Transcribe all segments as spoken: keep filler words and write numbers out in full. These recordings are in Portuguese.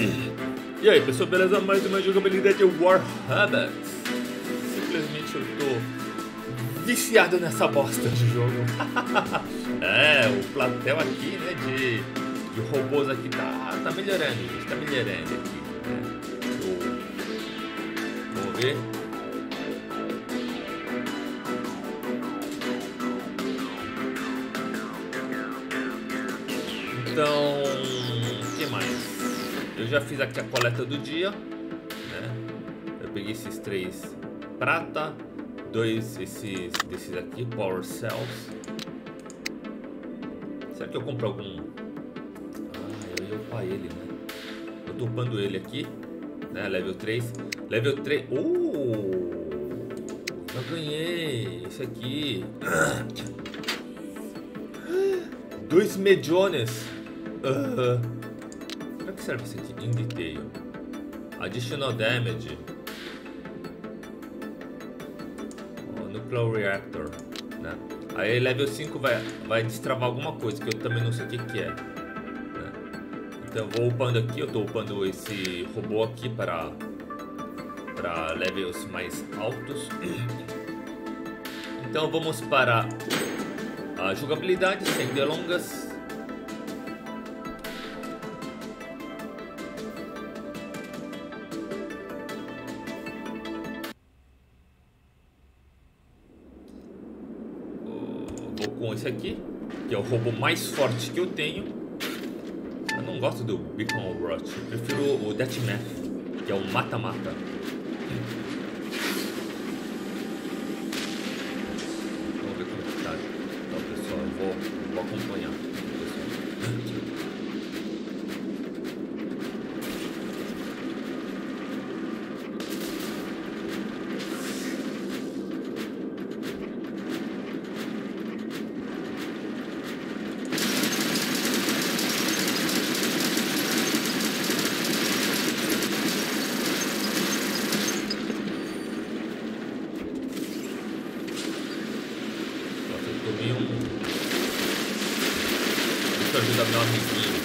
E aí pessoal, beleza? Mais uma jogabilidade de Warhammer. Simplesmente eu tô viciado nessa bosta de jogo. É, o platel aqui, né, de, de robôs aqui tá, tá melhorando, gente, tá melhorando aqui, né? Eu, vamos ver. Então, o que mais? Eu já fiz aqui a coleta do dia, né? Eu peguei esses três prata, dois esses desses aqui, Power Cells. Será que eu compro algum? Ah, eu ia upar ele, né? Eu tô upando ele aqui, né? Level três. Level três. Uh! Eu ganhei esse aqui. Dois mediones. Uh, para que serve isso aqui? In detail. Additional damage. Oh, nuclear reactor, né? Aí level cinco vai, vai destravar alguma coisa que eu também não sei o que, que é, né? Então eu vou upando aqui. Eu tô upando esse robô aqui para, para levels mais altos. Então vamos para a jogabilidade sem delongas. Com esse aqui, que é o robô mais forte que eu tenho. Eu não gosto do Beacon Rush, eu prefiro o Deathmatch, que é o mata-mata. Vamos ver como que tá. Então, pessoal, eu vou, vou acompanhar. Ajuda meu amiguinho.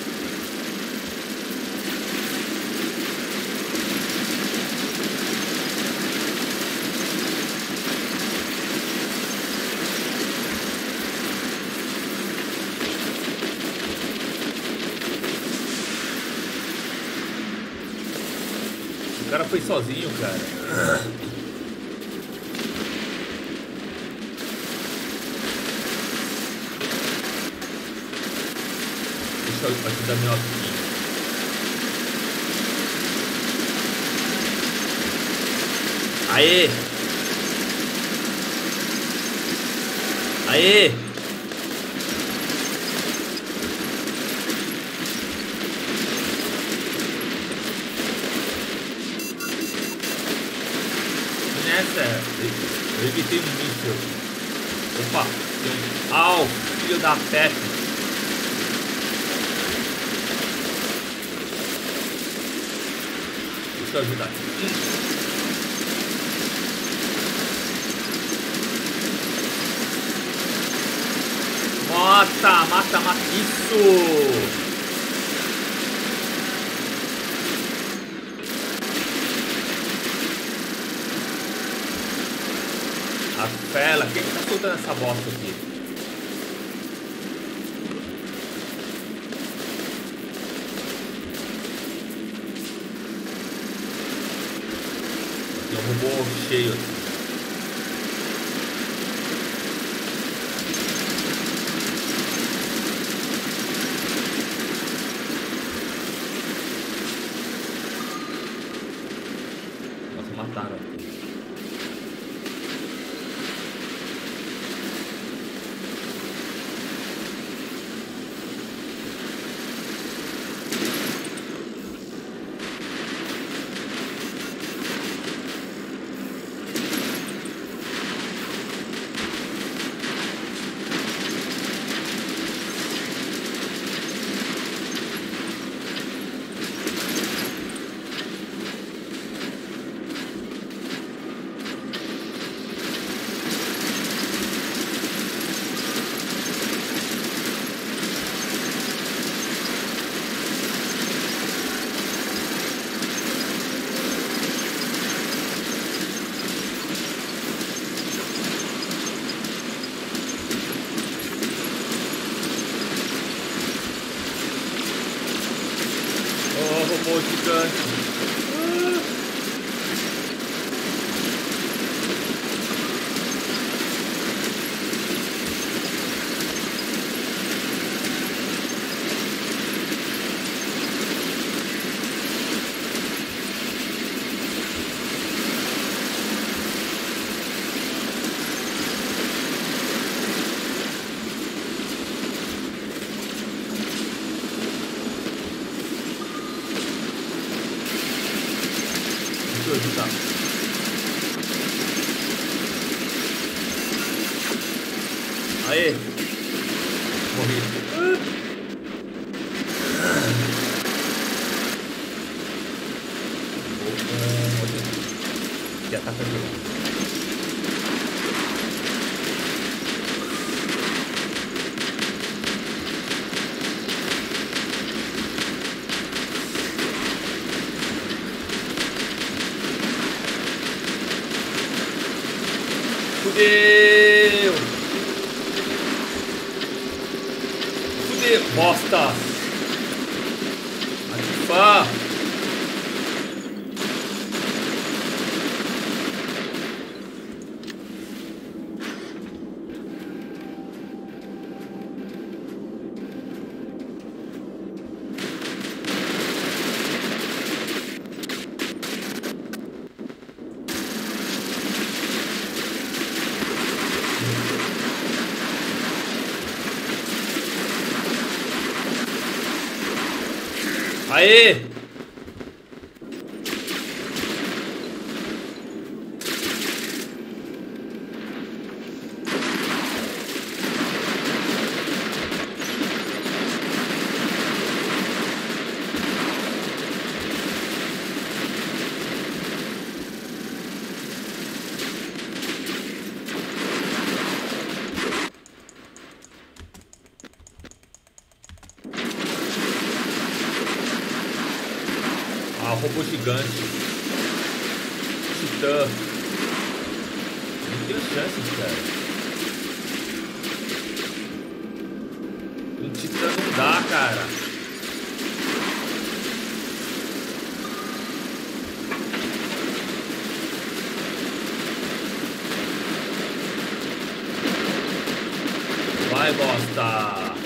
O cara foi sozinho, cara. Ajuda meu amiguinho. Aê! Aê! Nessa, eu evitei um míssil. Opa! Au! Filho da peste! Ajudar. Mata, mata, mata isso. A fela, quem tá soltando essa bosta aqui? Um robô cheio. Nossa, mataram aqui. o robô gigante. Tá. Aê! Morri. Que ataca de longe. Fudeu! Fudeu! Bosta! Ativar! Aê! Ah, robô gigante. Titã. Não tem chances, cara. Um titã não dá, cara. Vai, bosta.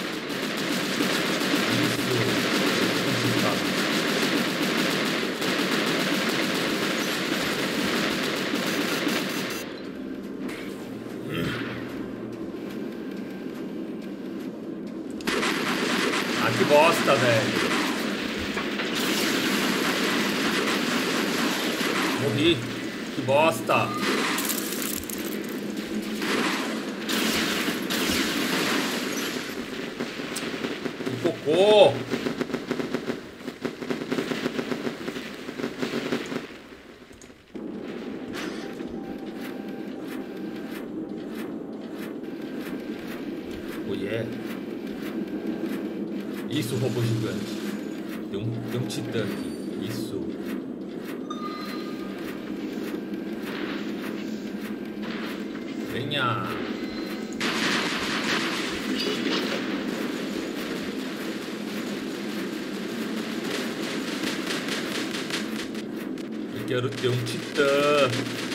Que bosta, velho. Morri. Que bosta. Que cocô. Mulher. Isso, robô gigante. Tem um, tem um titã aqui. Isso. Venha. Eu quero ter um titã.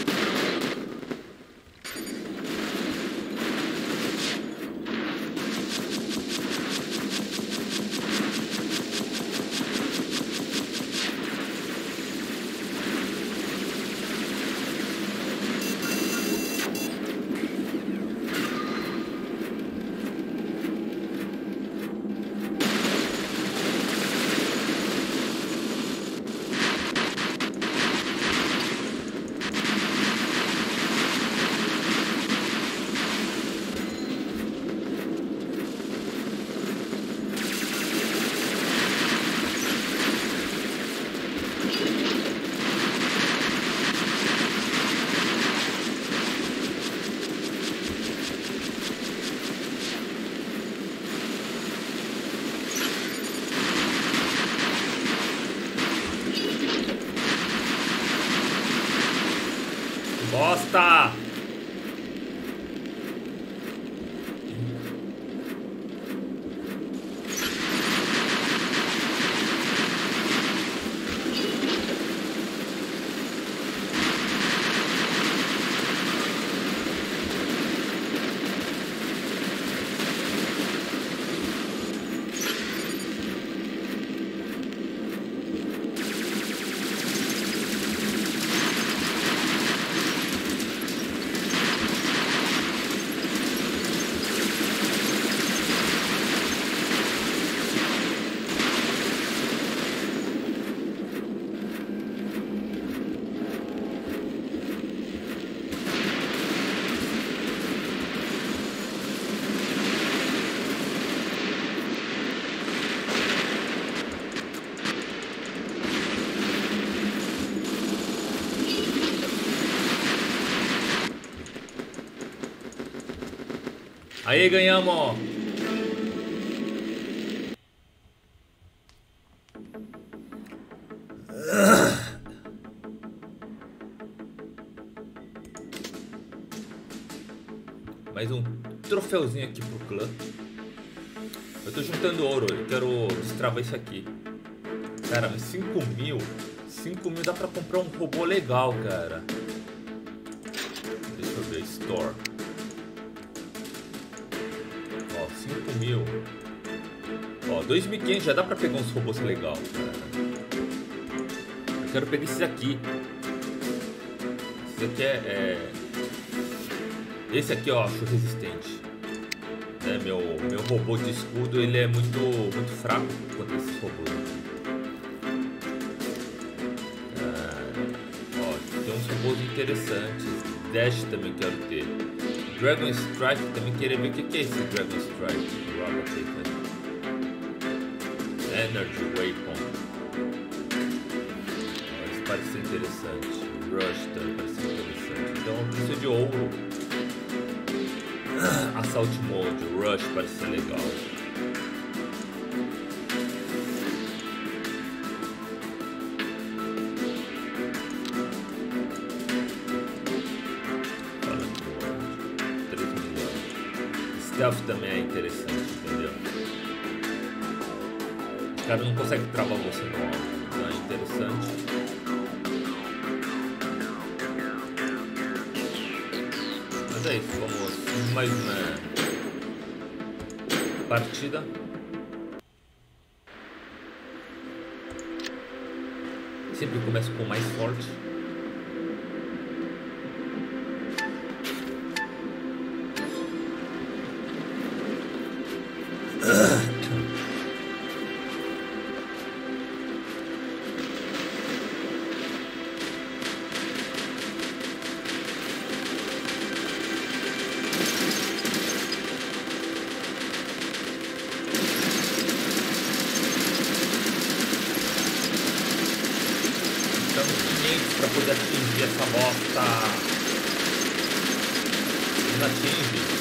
Bosta! Aí, ganhamos! Mais um troféuzinho aqui pro clã. Eu tô juntando ouro, eu quero destravar isso aqui. Cara, mas cinco mil? cinco mil dá pra comprar um robô legal, cara. Deixa eu ver, Store. Ó, cinco mil. Ó, dois mil e quinhentos já dá pra pegar uns robôs legais, cara. Eu quero pegar esses aqui. Esse aqui é... é... Esse aqui eu acho resistente. É, meu, meu robô de escudo, ele é muito, muito fraco contra esses robôs aqui. Tem uns robôs interessantes. Dash também quero ter. Dragon Strike também queria ver o que é esse Dragon Strike. Energy Weapon. Mas parece interessante. Rush também parece interessante. Então eu preciso de ouro. Assault Mode. Rush parece ser legal. Stealth também é interessante, entendeu? O cara não consegue travar você no alto, então é interessante. Mas é isso, vamos mais uma partida. Sempre começo com o mais forte. Para poder atingir essa bosta. Não atinge.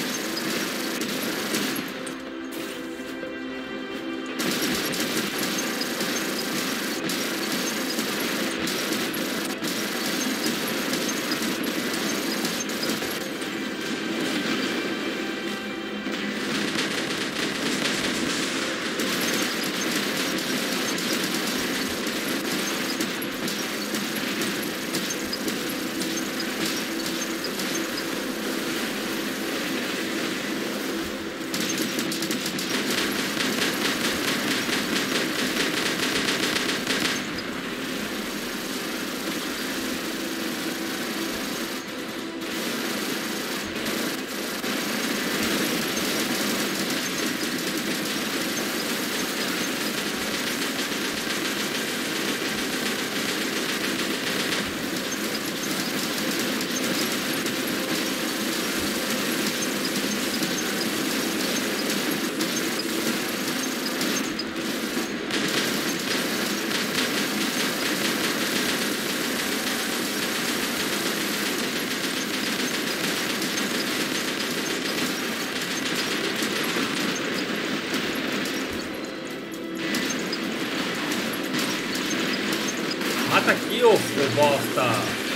Mata aqui, ô bosta!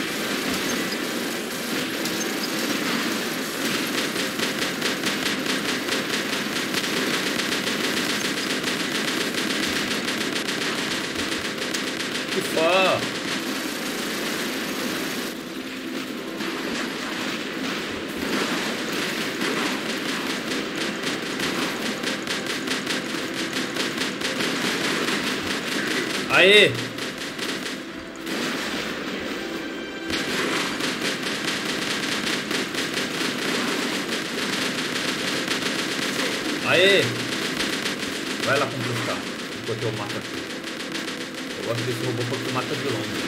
Que fã! Aê! Aê! Vai lá conquistar, enquanto eu mato aqui. Eu gosto desse robô porque mata de longe.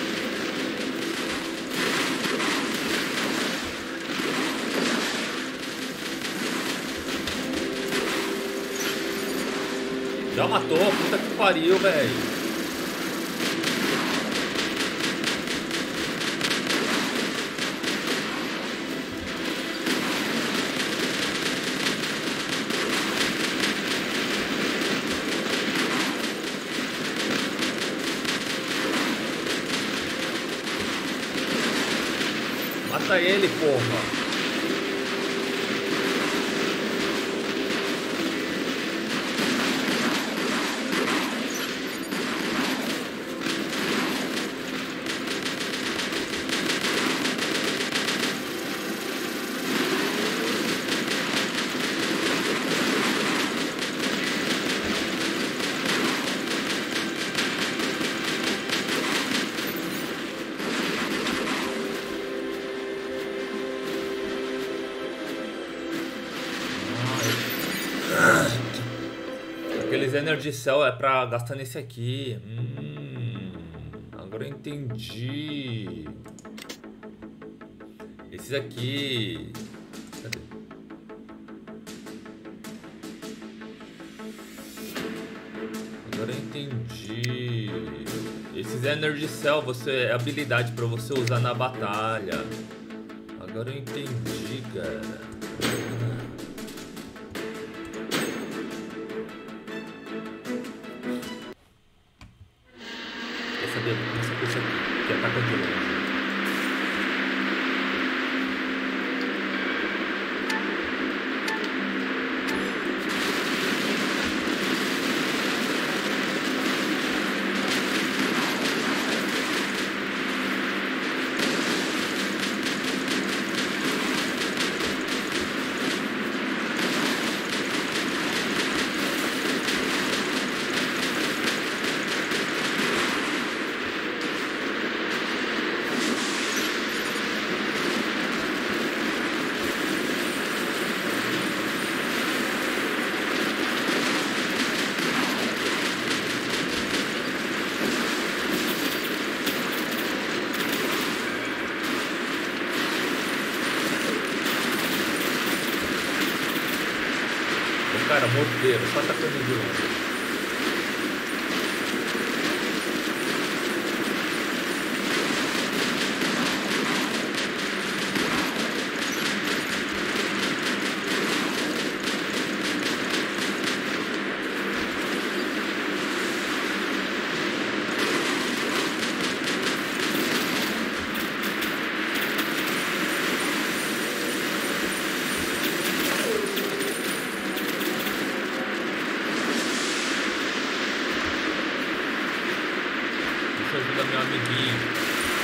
Já matou, puta que pariu, velho. Mata ele, porra. Aqueles Energy Cell é pra gastar nesse aqui. Hum, agora eu entendi. Esses aqui. Cadê? Agora eu entendi. Esses Energy Cell você, é habilidade pra você usar na batalha. Agora eu entendi, cara. Essa coisa aqui, que ataca de longe. Cara, morteiro, só atacando de longe. Ajuda meu amiguinho.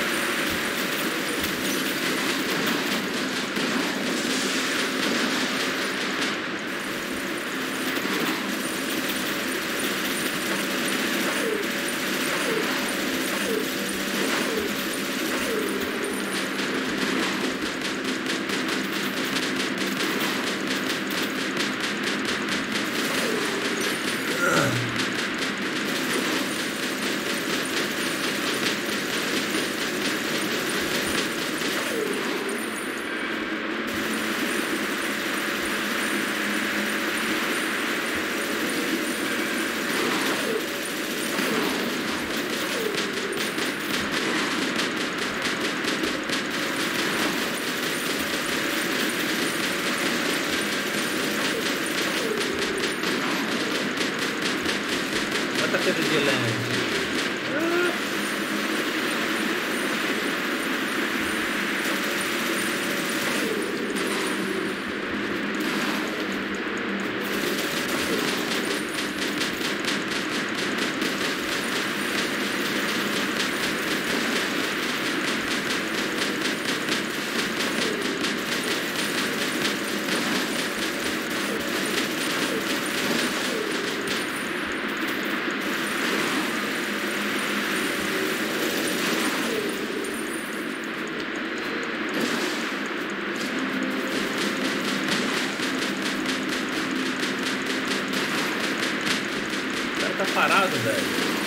Parado, velho.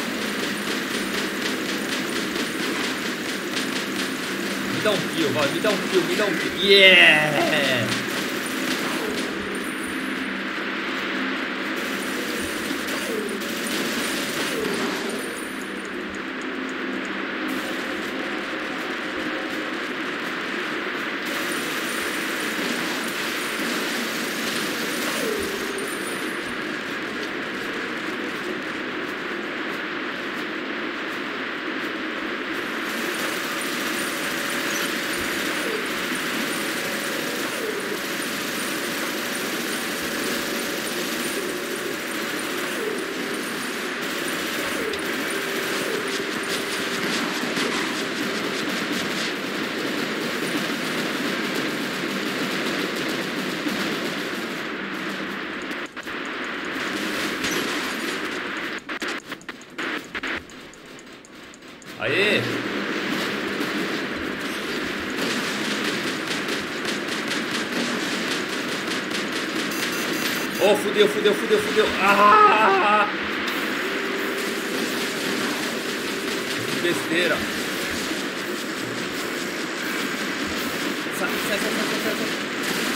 Me dá um kill, vai, me dá um kill, me dá um kill. Yeah! Aê! Oh, fudeu, fudeu, fudeu, fudeu. Ah! Que besteira. Sai, sai, sai, sai, sai, sai.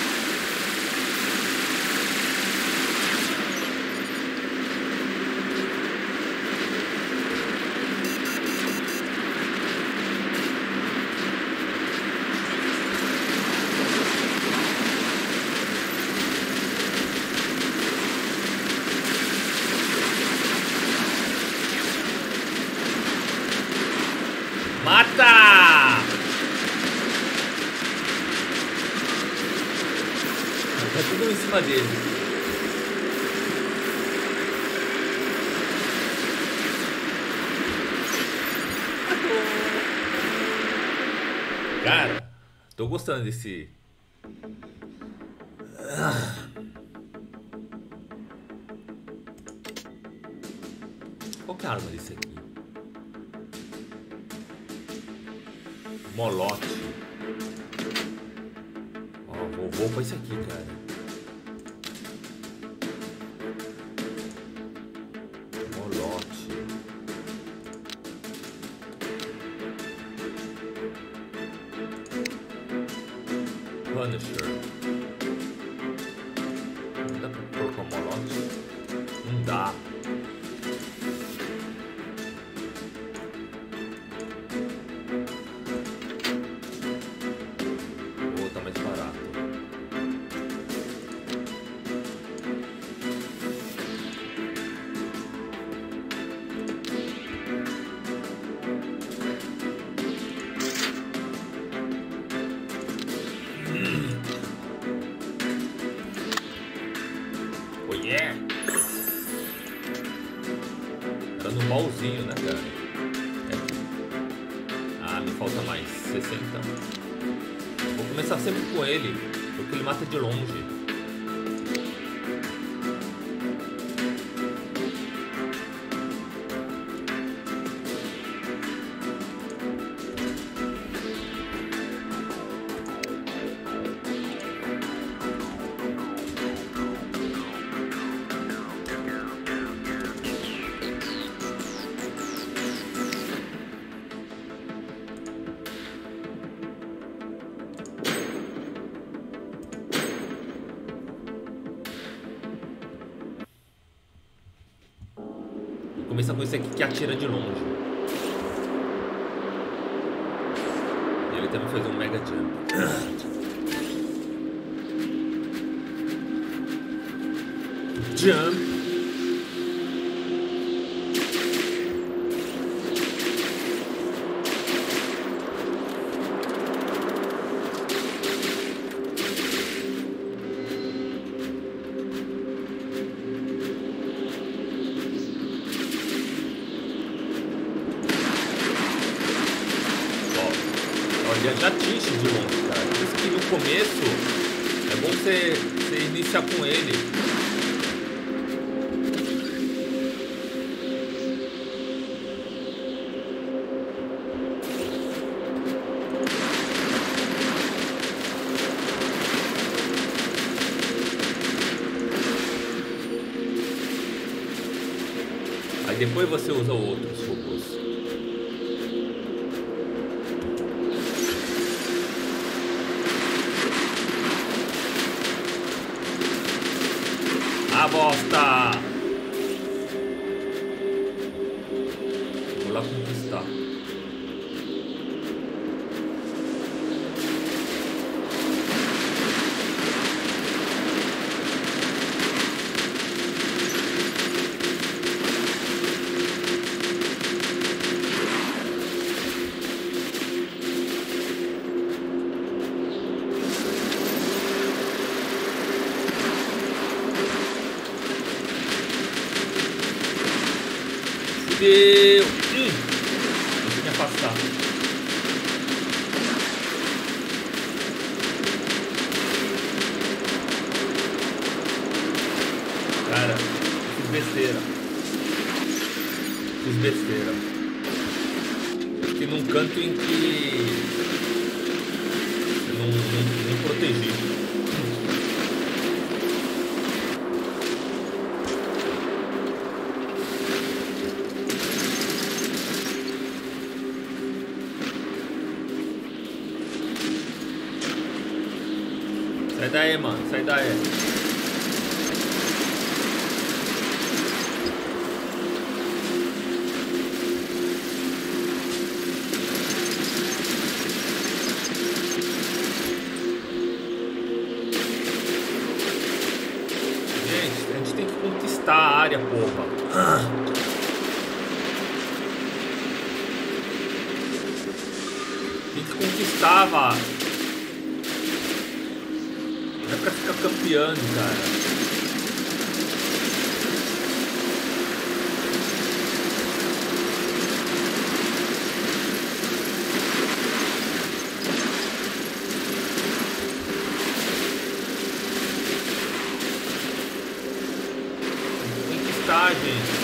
Mata! Tá tudo em cima dele. Cara, tô gostando desse. Qual que é a arma desse aqui? Molote. Ó, vou, vou pra esse aqui, cara. Molote. Punisher. Não dá pra colocar molote? Não dá. Tá no baúzinho, né, cara? É. Ah, me falta mais sessenta. Vou começar sempre com ele, porque ele mata de longe. Começa com esse aqui que atira de longe. E ele também faz um mega jump. Jump. Já atinge de longe, cara. Por isso que no começo é bom você, você iniciar com ele. Aí depois você usa outros robôs. A bosta! Vou lá conquistar. Deu! Hum. Deixa eu me afastar. Cara, fiz besteira. Fiz besteira. aqui num canto em que eu não, não, não protegi. Sai daí, mano, sai daí. Gente, a gente tem que conquistar a área, porra. Tem que conquistar, vá. Não é pra ficar campeando, cara. Tem que conquistar, gente.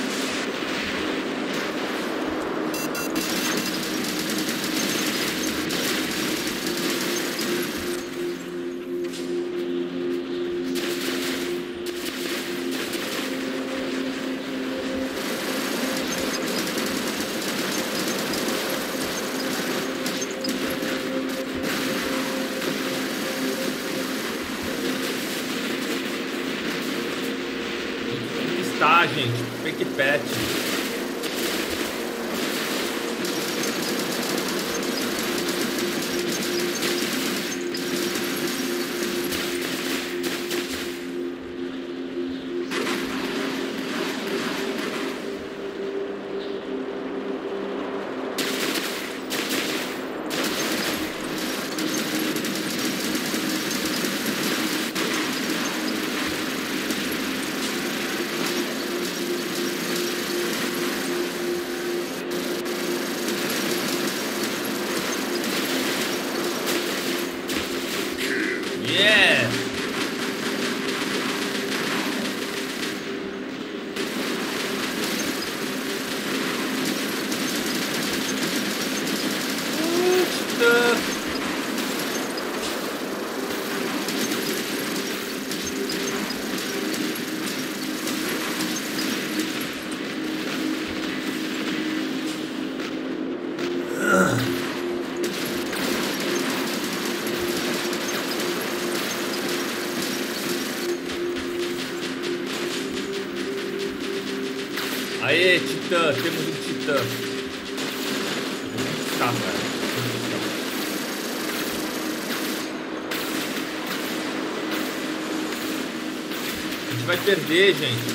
Tá, gente, fake pet. Yeah! Aê, titã, temos um titã. Tá, cara. A gente vai perder, gente.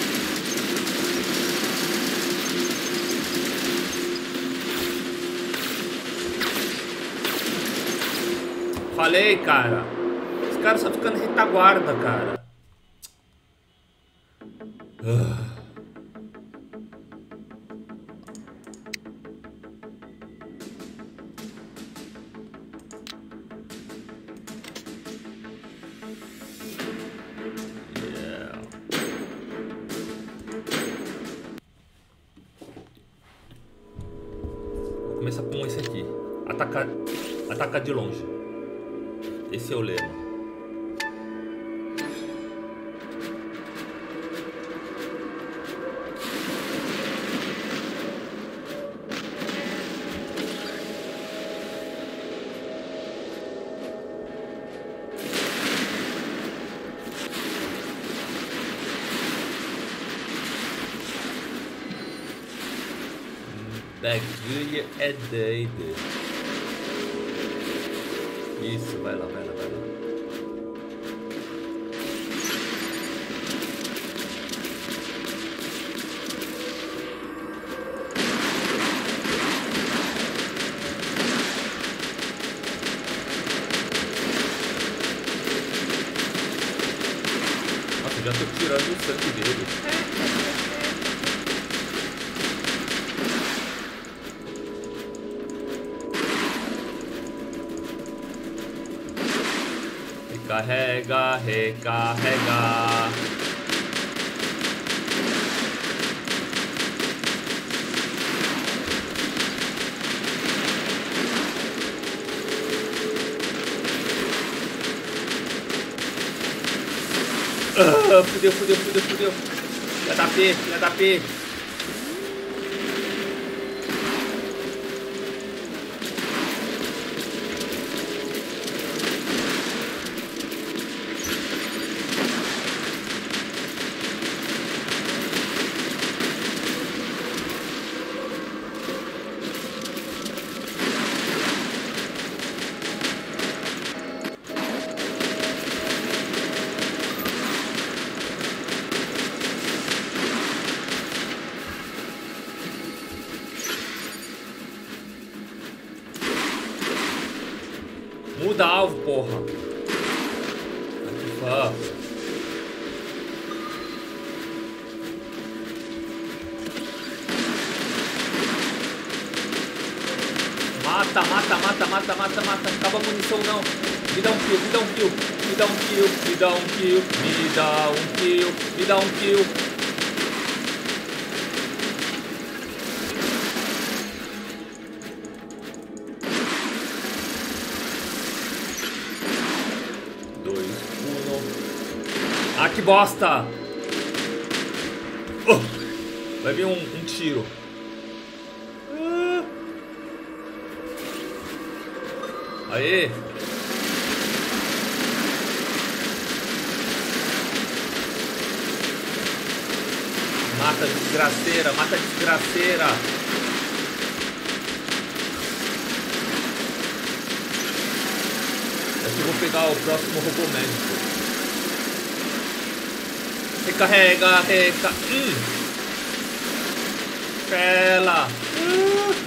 Falei, cara. Os caras só ficando retaguarda, cara. Ah. Começa com esse aqui. Atacar, atacar de longe. Esse é o lema. Bagulho é doido. Isso, vai lá, vai lá, vai lá. Nossa, já tô tirando o sangue dele. Carrega, recarrega. Ah, fudeu, fudeu, fudeu, fudeu. Filha da P, filha da P. Muda alvo, porra. Aqui, fã. Mata, mata, mata, mata, mata, mata. Não acaba a munição, não. Me dá um kill, me dá um kill. Me dá um kill, me dá um kill. Me dá um kill, me dá um kill. Ah, que bosta! Oh, vai vir um, um tiro. Ah. Aê! Mata desgraceira, mata desgraceira. Acho que eu vou pegar o próximo robô médico. Recarrega, reca. Hum. Pela. Uh.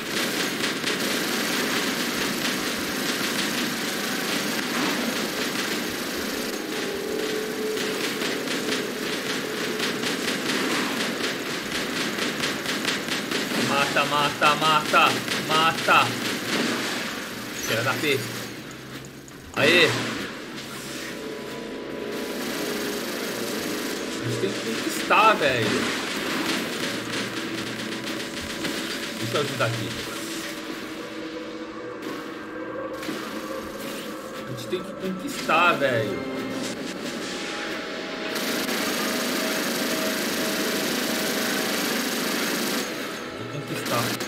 Mata, mata, mata, mata. Tira da P. Aê. Tem que conquistar, velho. Deixa eu ajudar aqui. A gente tem que conquistar, velho. Vou conquistar.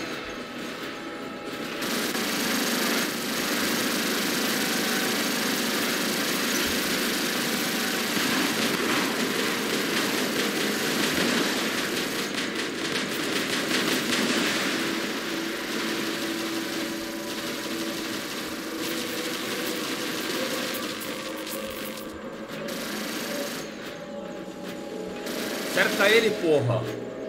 Cerca ele, porra.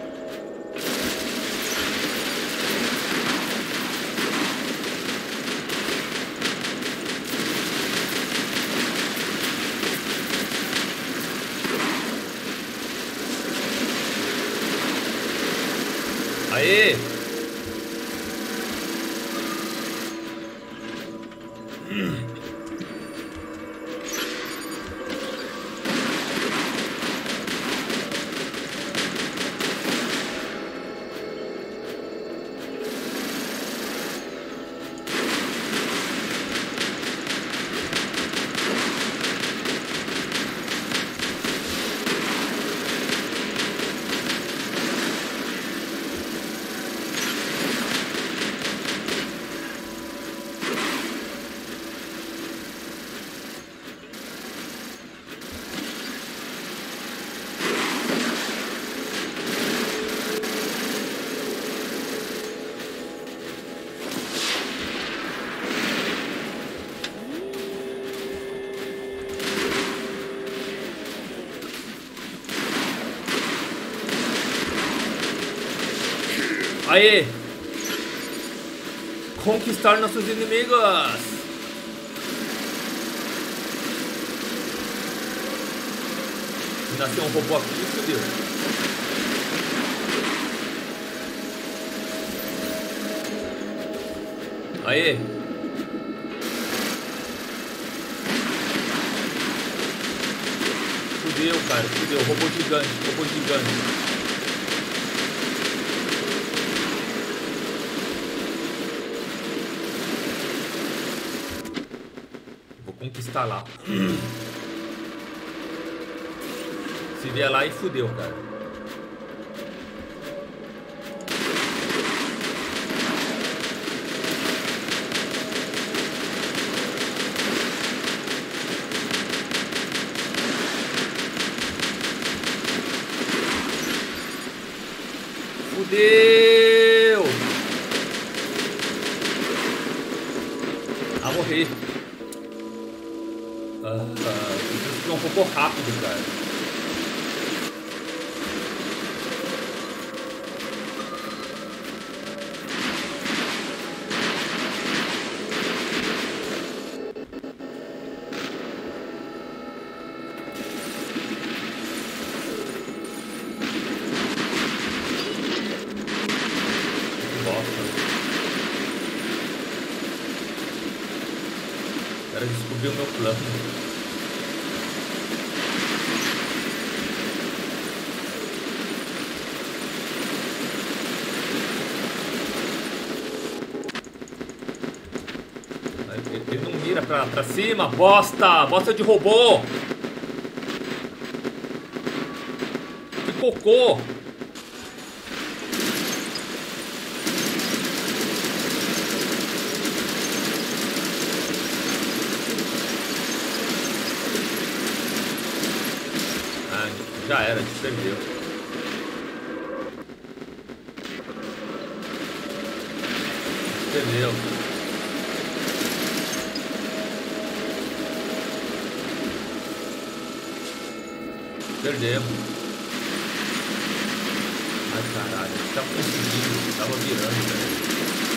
Aê. Hum. Aê! Conquistar nossos inimigos! Se nascer um robô aqui, fodeu. Aê! Fudeu, cara, fudeu. Robô gigante, robô gigante. Conquistar lá. Se vier lá e fudeu, cara. Fudeu! Ah, morri. Ah, preciso ficar um pouco rápido, cara. Descobriu o meu plano. Ele não mira pra, pra cima, bosta! Bosta de robô! Que cocô! Já era, a gente perdeu. Perdeu. Perdemos. Ai, caralho, a gente tava conseguindo, tava virando, velho.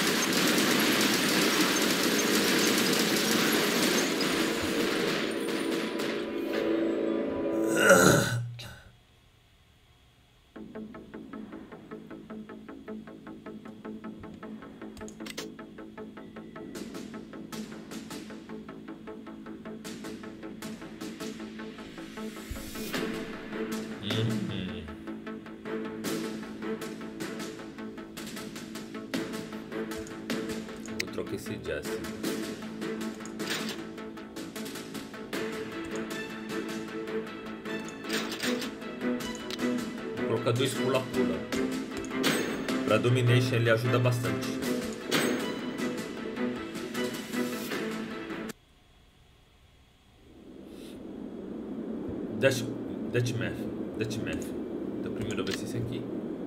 Esse Justin. Vou colocar dois pula-pula. Pra Domination ele ajuda bastante. Dash, Deathmatch. Deathmatch. Então primeiro vai ser esse aqui.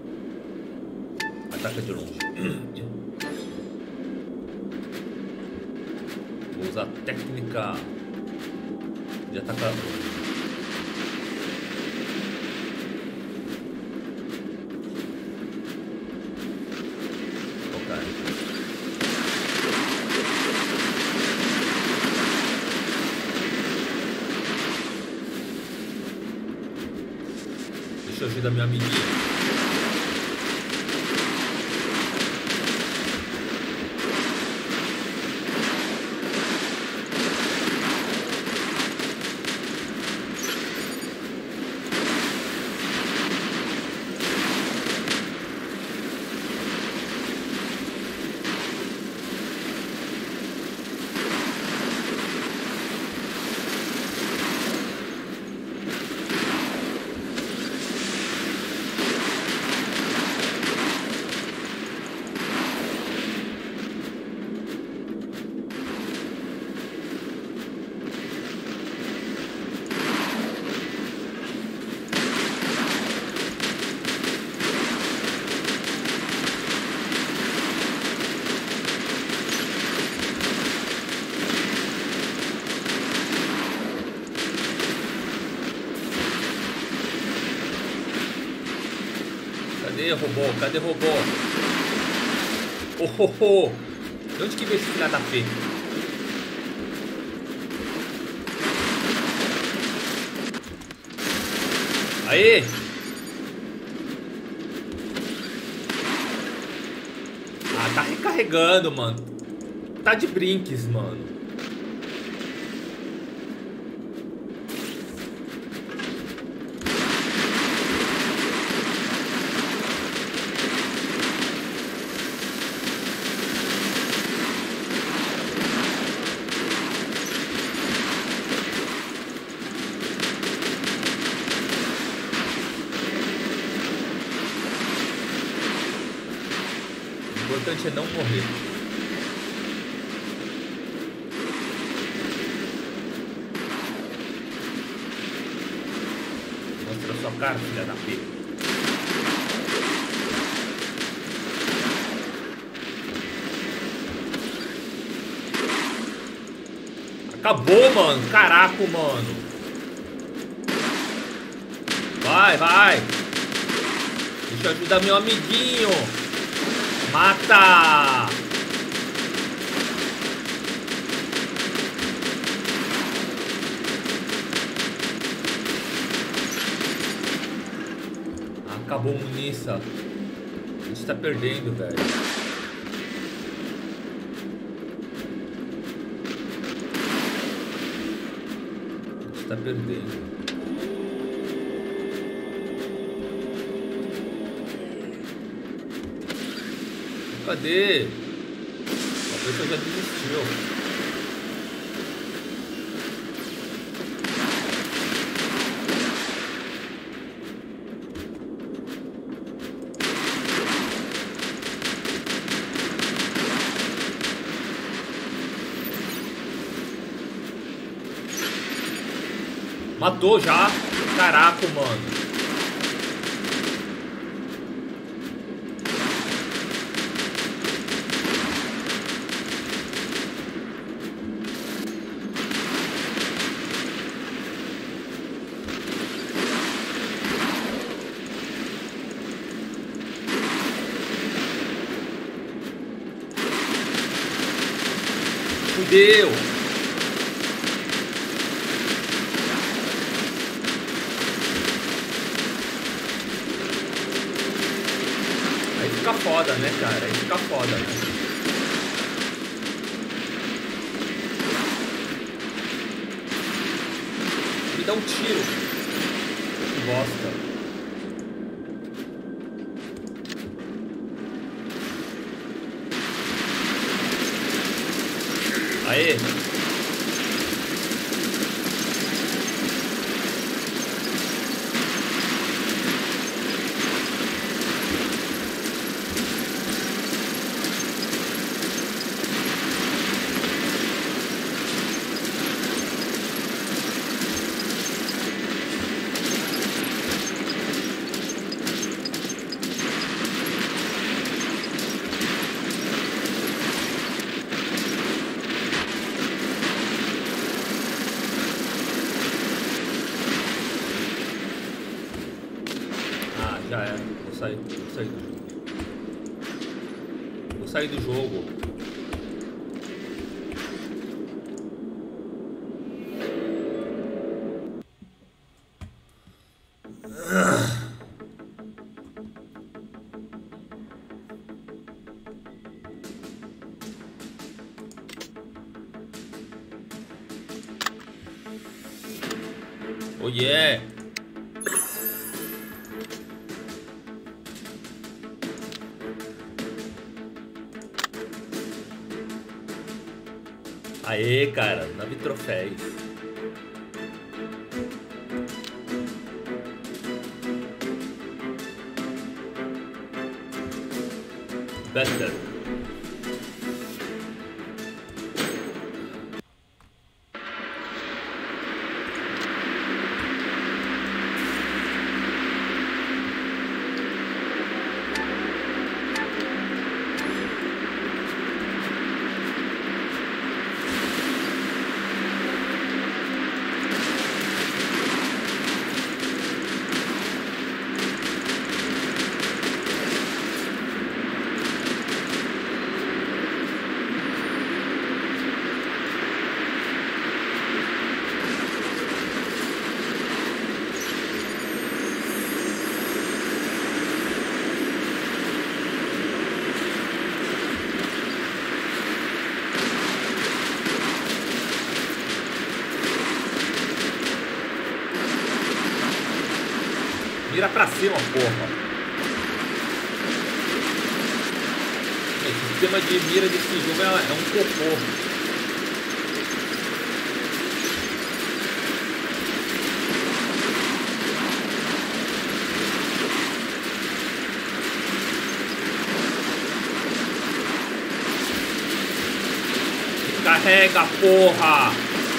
Ataca de longe. Vou usar a técnica de atacar. Ok. Deixa eu ajudar minha amiguinha. Cadê robô? Cadê robô? Oh, oh, oh. De onde que veio esse filho da P? Aê! Ah, tá recarregando, mano. Tá de brinques, mano. importante é não morrer. Mostra a sua cara, filha da P. Acabou, mano. Caraca, mano. Vai, vai. Deixa eu ajudar meu amiguinho. Mata. Acabou a munição. A gente tá perdendo, velho. A gente tá perdendo. Cadê? A pessoa já desistiu. Matou já? Caraca, mano. Fudeu! Aí fica foda, né, cara? Aí fica foda, né? Me dá um tiro. Que bosta. Aê! Já era, vou sair, vou sair do jogo. Vou sair do jogo. Oh yeah! Aê, cara, nove troféus. Better. Mira pra cima, porra. Esse sistema de mira desse jogo é, é um cocô. Carrega, porra!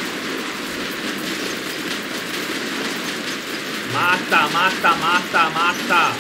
Mata, mata, mata, mata!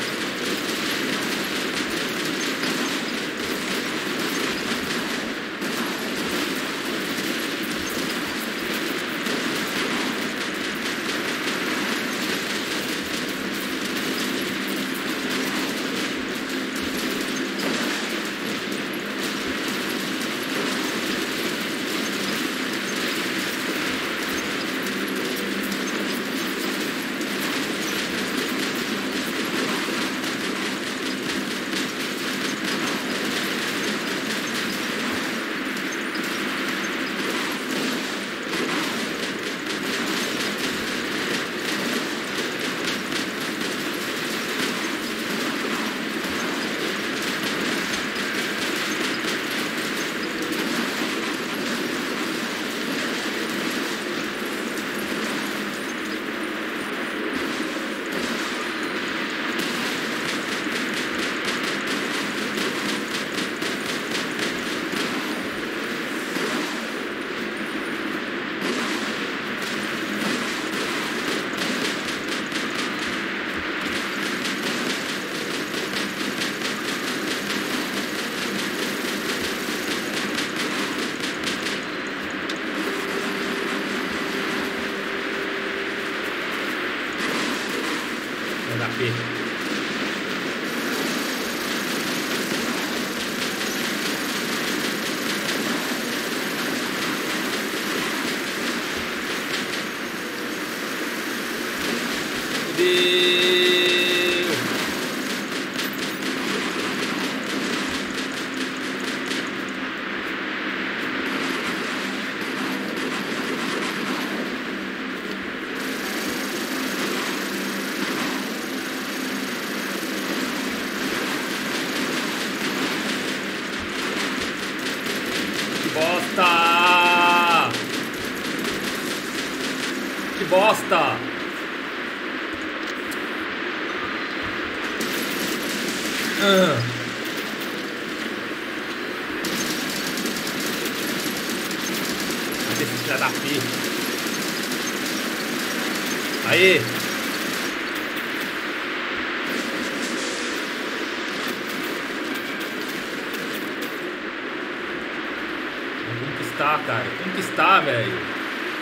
Bosta! Ah. Cadê esse filho da P? Aí! Vamos conquistar, cara. Conquistar, velho.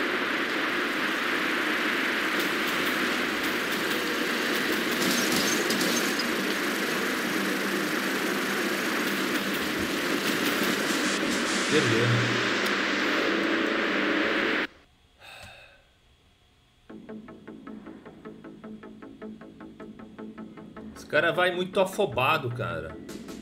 Esse cara vai muito afobado, cara.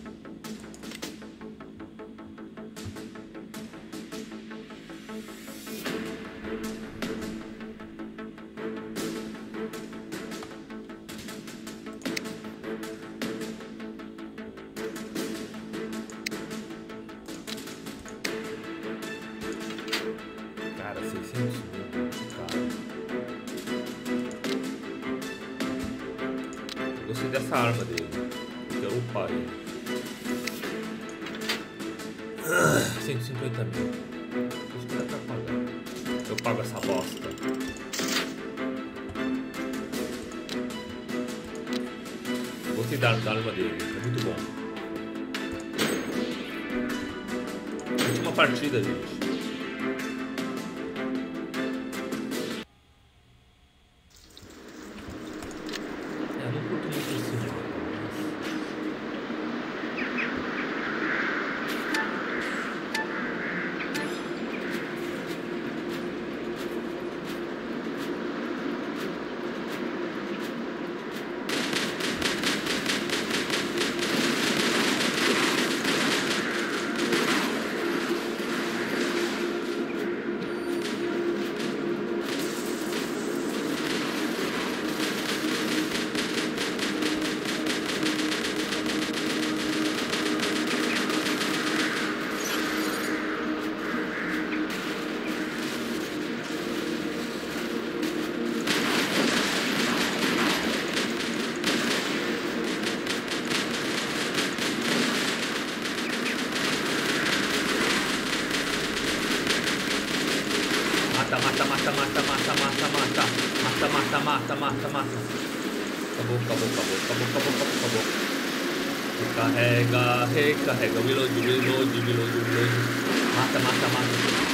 Gostei dessa arma dele. Eu quero upar ele. cento e cinquenta mil. Acho que dá pra pagar. Eu pago essa bosta. Gostei da arma dele. É muito bom. Última partida, gente. mata, mata, mata, mata, mata, mata, mata. Mata, mata, mata, mata, mata. Acabou, acabou, acabou, acabou, acabou, acabou, acabou. Recarrega, recarrega. Reload, reload, reload, reload. Mata, mata, mata.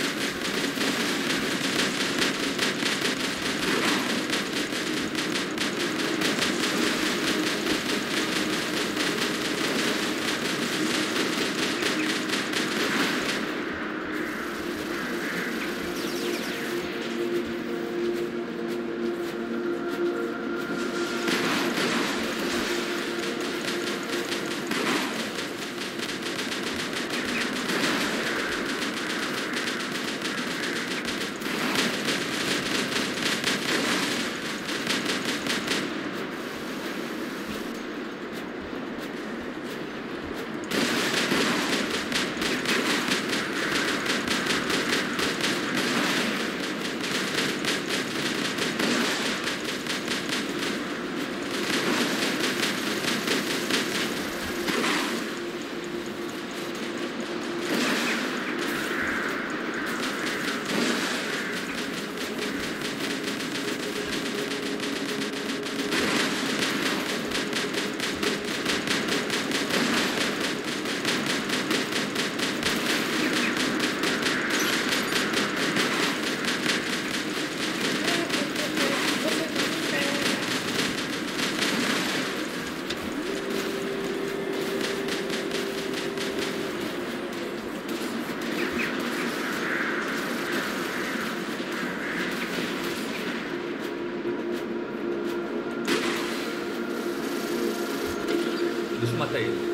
Deixa eu matar ele.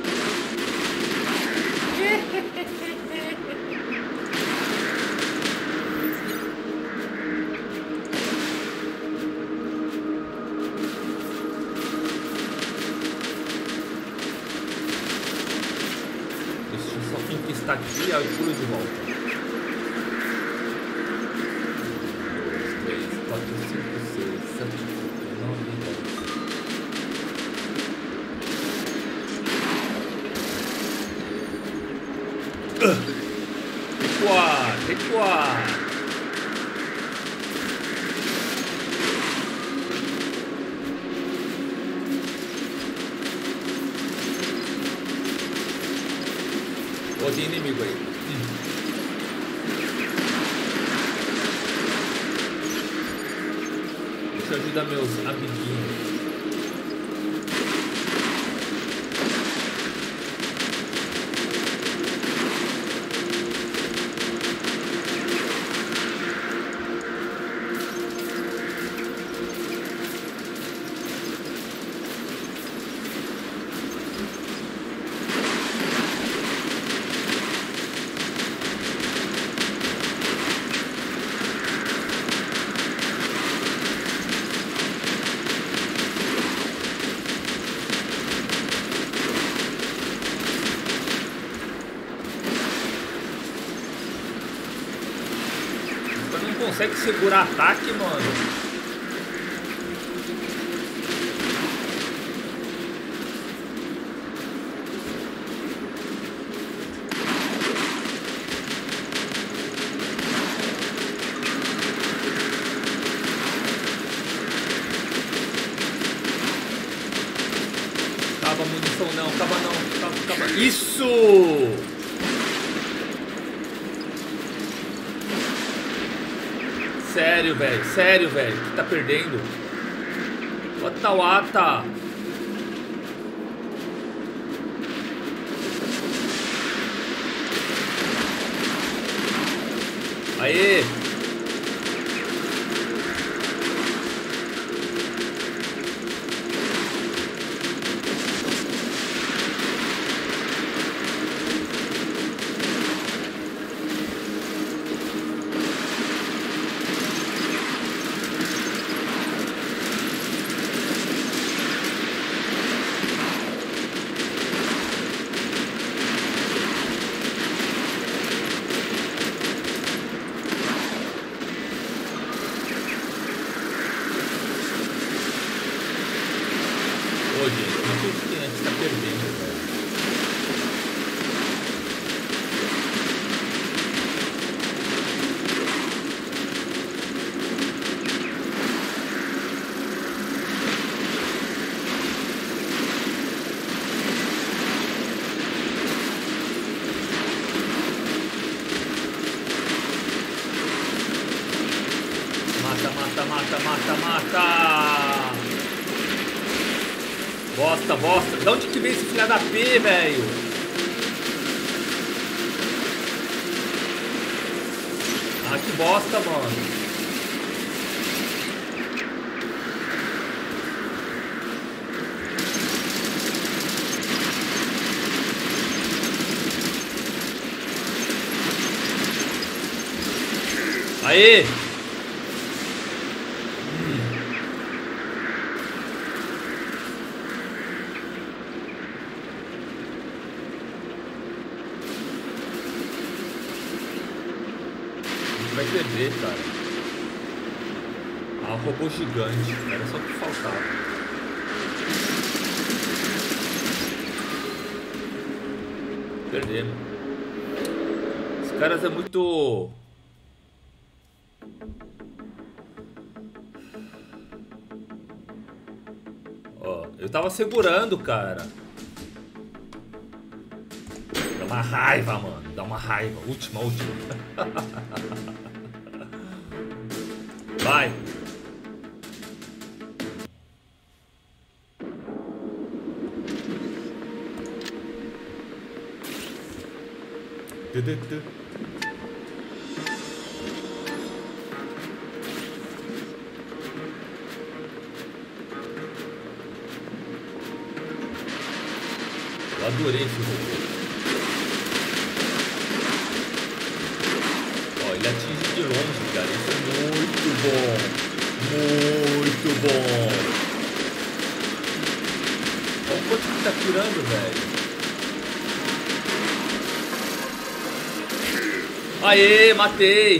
Deixa eu só conquistar aqui, aí eu pulo de volta. dois, três, quatro, cinco, seis, sete, oito, nove, dez. Recuar, recuar. Ó, tem inimigo aí. Hum. Deixa eu ajudar meus amiguinhos. Consegue segurar ataque, mano? Acaba a munição não, acaba não, acaba, acaba. Isso! Sério, velho, sério, velho, que tá perdendo. Wata wata. Aê! essa bosta. De onde que vem esse filho da P, velho? Ah, que bosta, mano. Aê! Vai perder, cara. Ah, um robô gigante. Era só o que faltava. Perdemos. Os caras é muito... Ó, eu tava segurando, cara. Dá uma raiva, mano. Dá uma raiva. Última, última. Vai. Eu adorei esse robô. Ó, ele atinge de longe, cara. Isso é muito bom. Muito bom. Olha o quanto que tá tirando, velho. Aê, matei.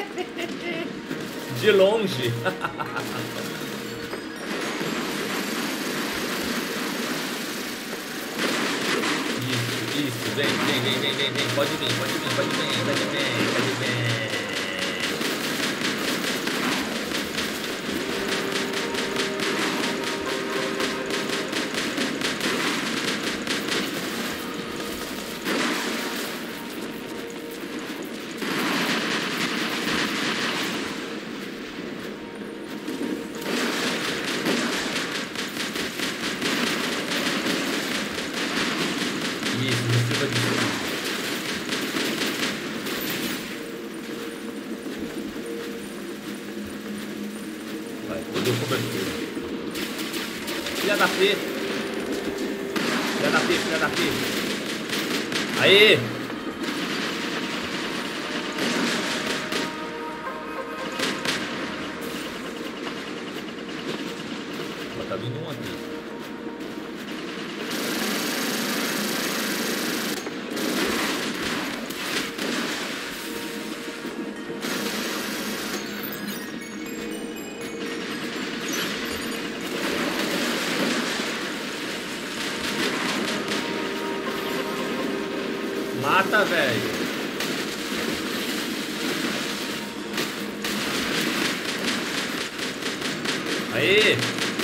De longe. Vem, vem, vem, vem, vem, vem, pode vir, pode vir, pode vir, pode vir, pode vir. Filha da P. Filha da P, filha da P. Aê! Ó, tá vindo um aqui. Mata, velho. Aí.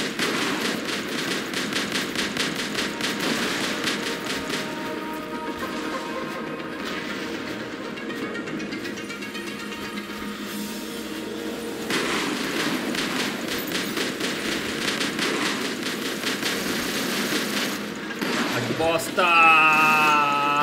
Ah, que bosta!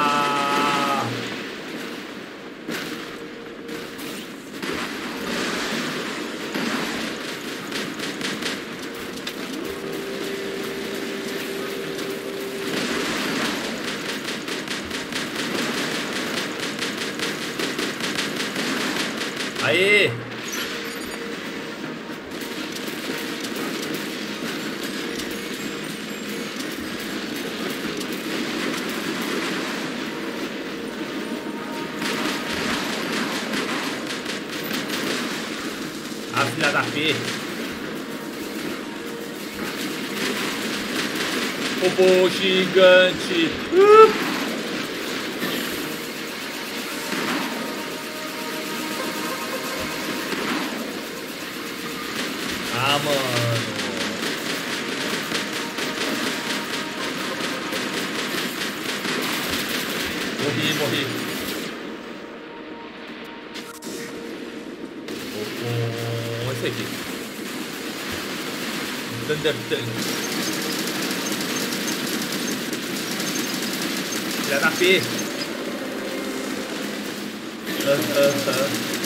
Aê! A filha da P. Robô gigante. Uh! Ah, mano. Morri, morri. Vou com esse aqui. Thunder Tank. Filha da P. Uh, uh, uh.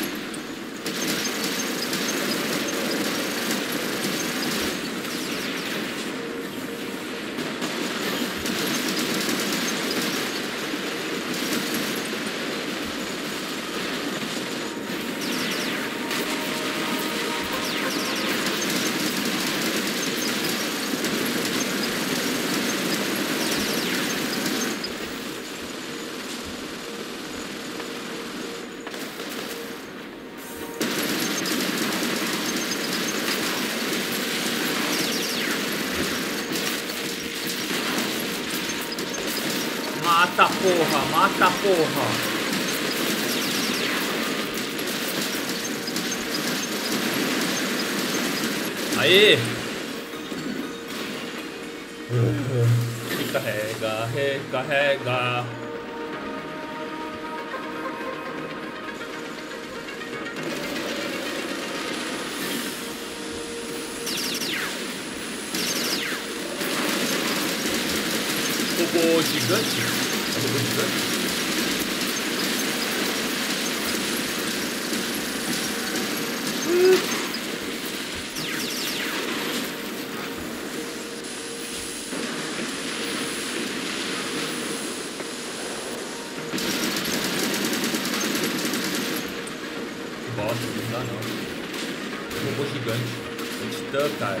Mata porra, mata porra. Aí. Recarrega, recarrega. Robô gigante. Robô gigante. Bosta, não dá não. Robô gigante. Um titã, cara.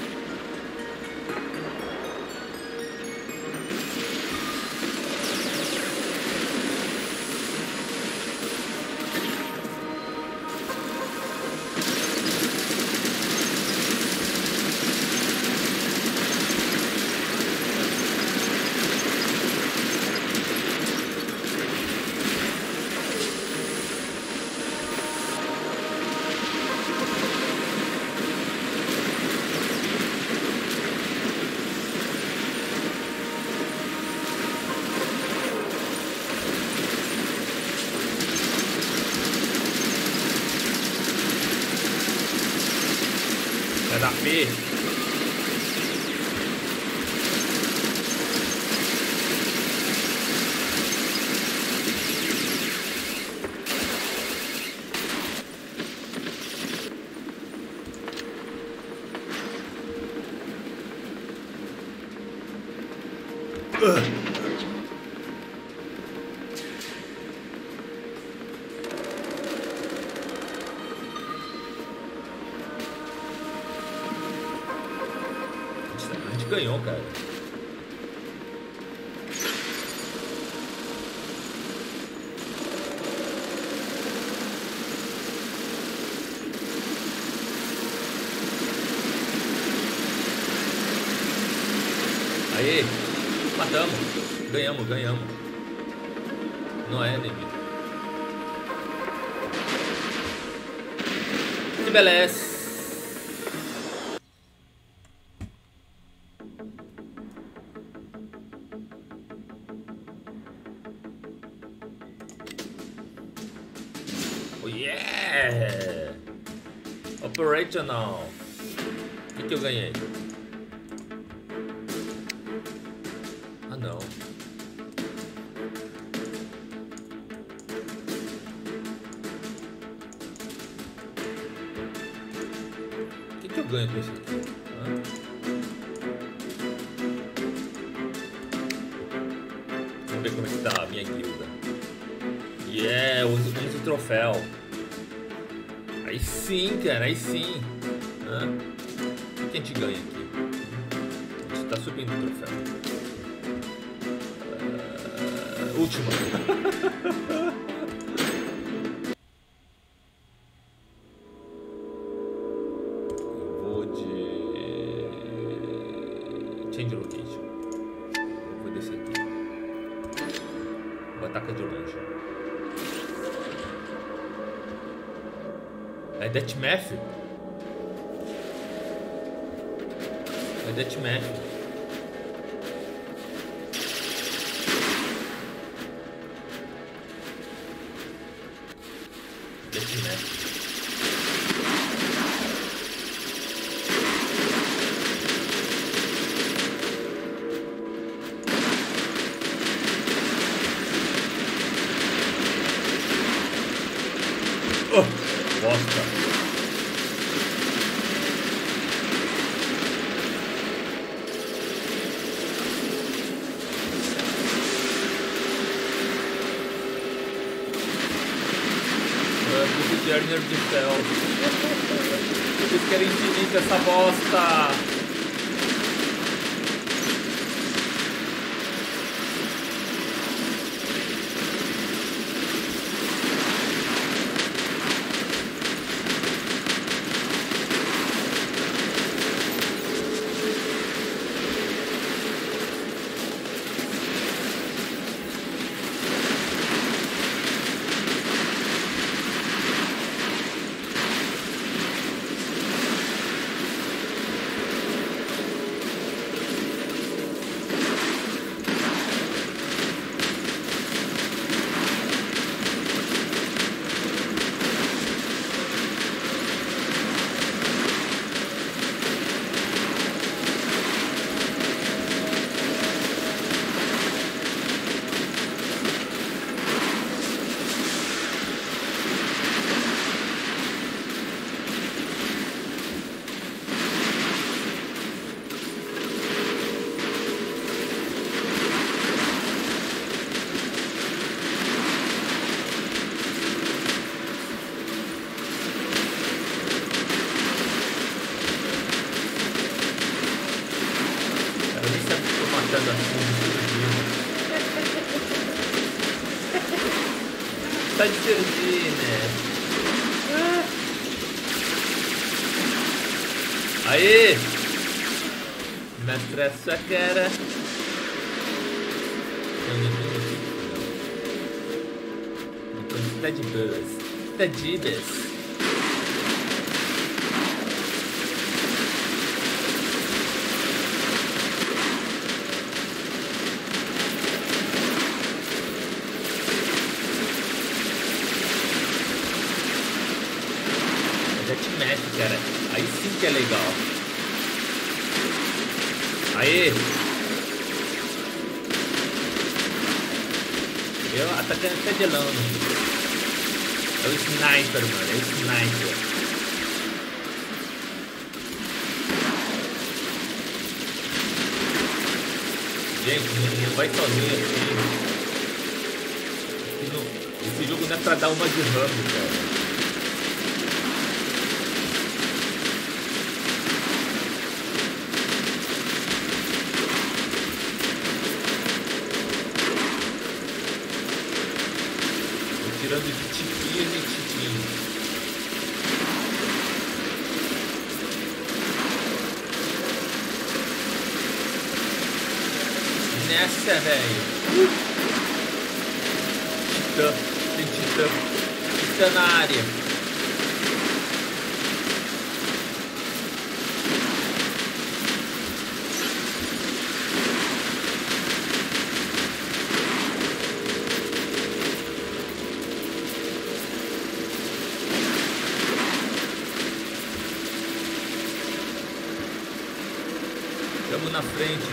É da P. Uh. A gente ganhou, cara. Aí, matamos. Ganhamos, ganhamos. Não é inimigo. Que beleza. Oh yeah! Operational. O que, que eu ganhei? Ah não. O que, que eu ganho com isso aqui? Hã? Vamos ver como é que tá a minha guilda. E yeah, uso o troféu. Aí sim, cara, aí sim. Hã? O que a gente ganha aqui? A gente tá subindo o troféu. Uh, última. Eu vou de... Change location. Eu vou descer aqui. Vou atacar de longe. É Deathmatch? É Deathmatch. Deathmatch. bosta. Journey de céu. Vocês querem infinito essa bosta. Tá de servir, né? Aí! Mestre essa cara. Tá de boas. Tá de boas. Cara, aí sim que é legal. Aí. Eu atacando até de longe. É o sniper, mano. É o sniper. Gente, não vai sozinho assim. Esse, não, esse jogo não é pra dar uma de ramo, cara. Tirando de tiquinho e tiquinho. Nessa, velho. Uh. Titã. Tem titã. Titã na área. Estamos na frente.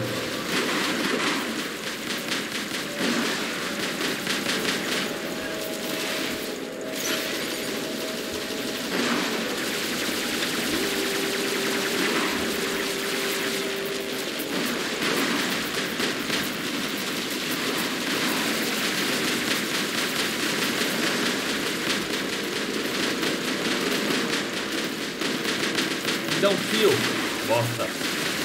Me dá um fio. Bosta.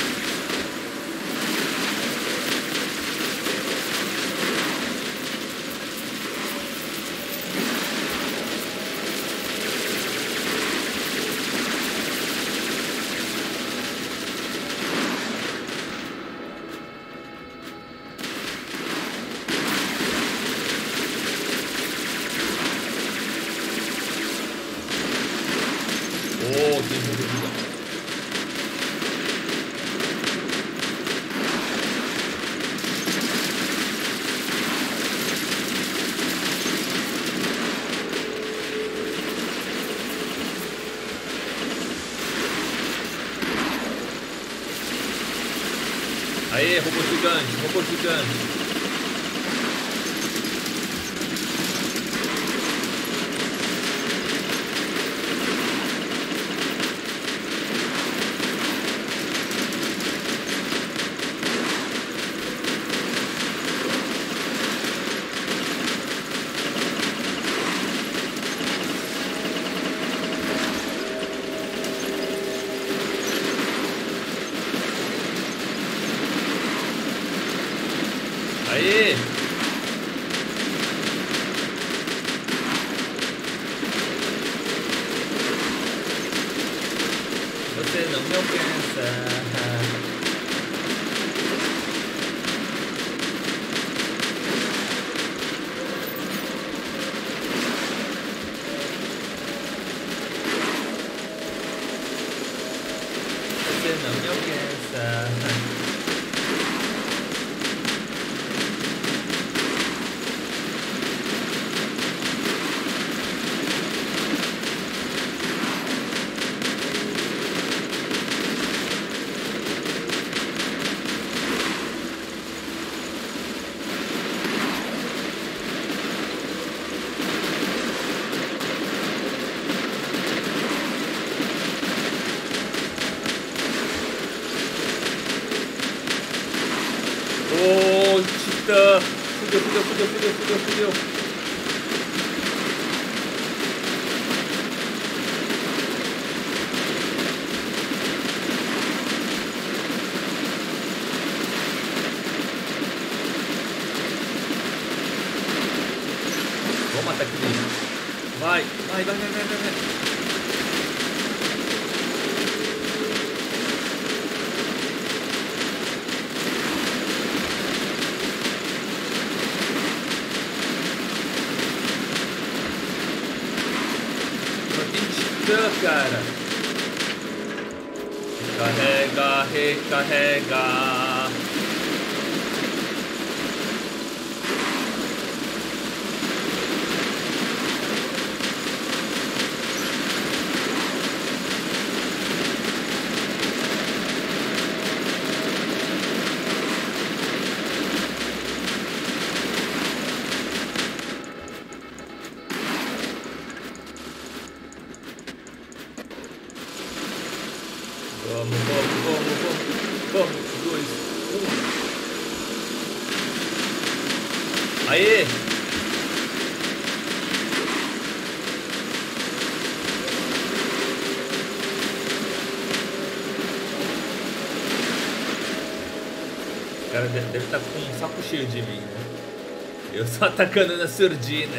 Oh, tem dúvida. Aê, robô gigante, robô gigante. não me alcança. Você não me alcança. Ô, Titã! Fudeu, fudeu, fudeu, fudeu, fudeu, fudeu. Vamos matar aquele. Vai, vai, vai, vai, vai, vai. Cara, recarrega, recarrega. Vamos, vamos, vamos, vamos, vamos, dois, um. Aê! O cara deve estar com um saco cheio de mim, né? Eu só atacando na surdina.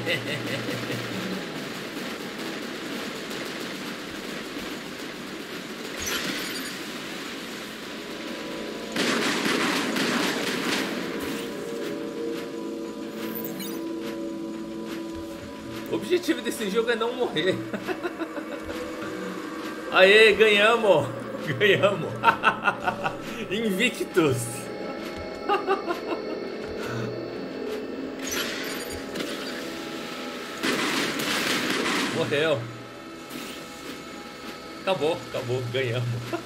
O objetivo desse jogo é não morrer. Aê, ganhamos! Ganhamos! Invictus! Morreu! Acabou, acabou, ganhamos!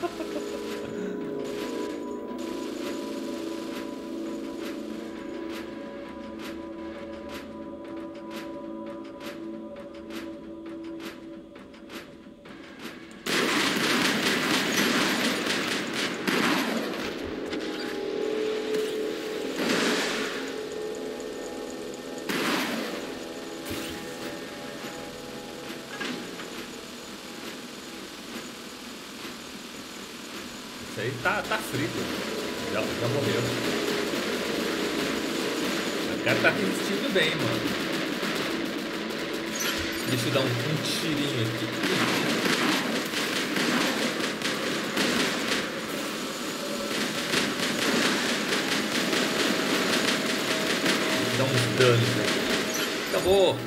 Isso aí tá, tá frito. Já, já morreu. O cara tá resistindo bem, mano. Deixa eu dar um, um tirinho aqui. Deixa eu dar uns danos aqui. Acabou.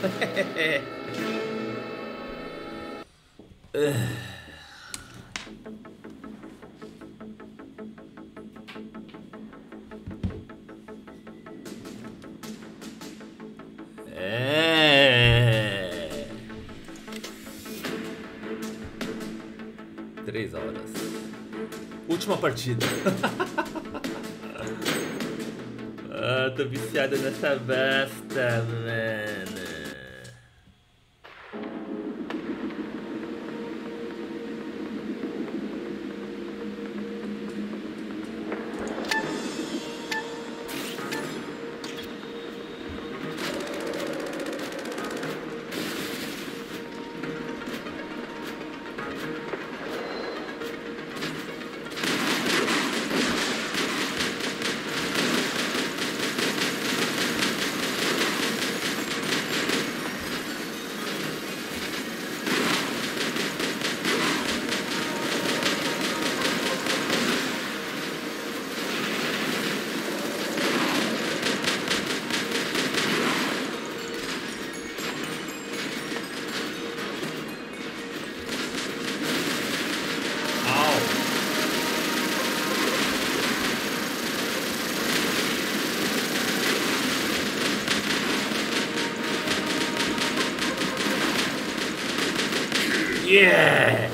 É. Três horas. Última partida. Ah, tô viciado nessa besta, mano. Yeah!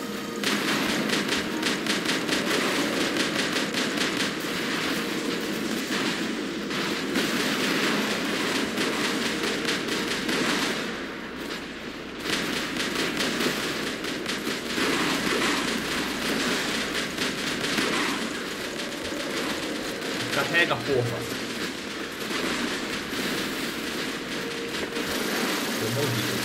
Carrega, porra. Eu morri.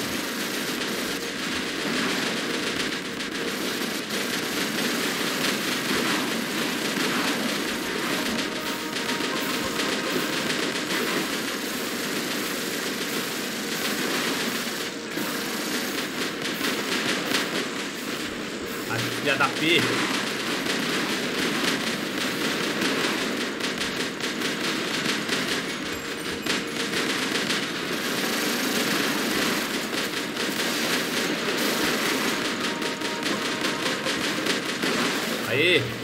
A filha da P. Aê!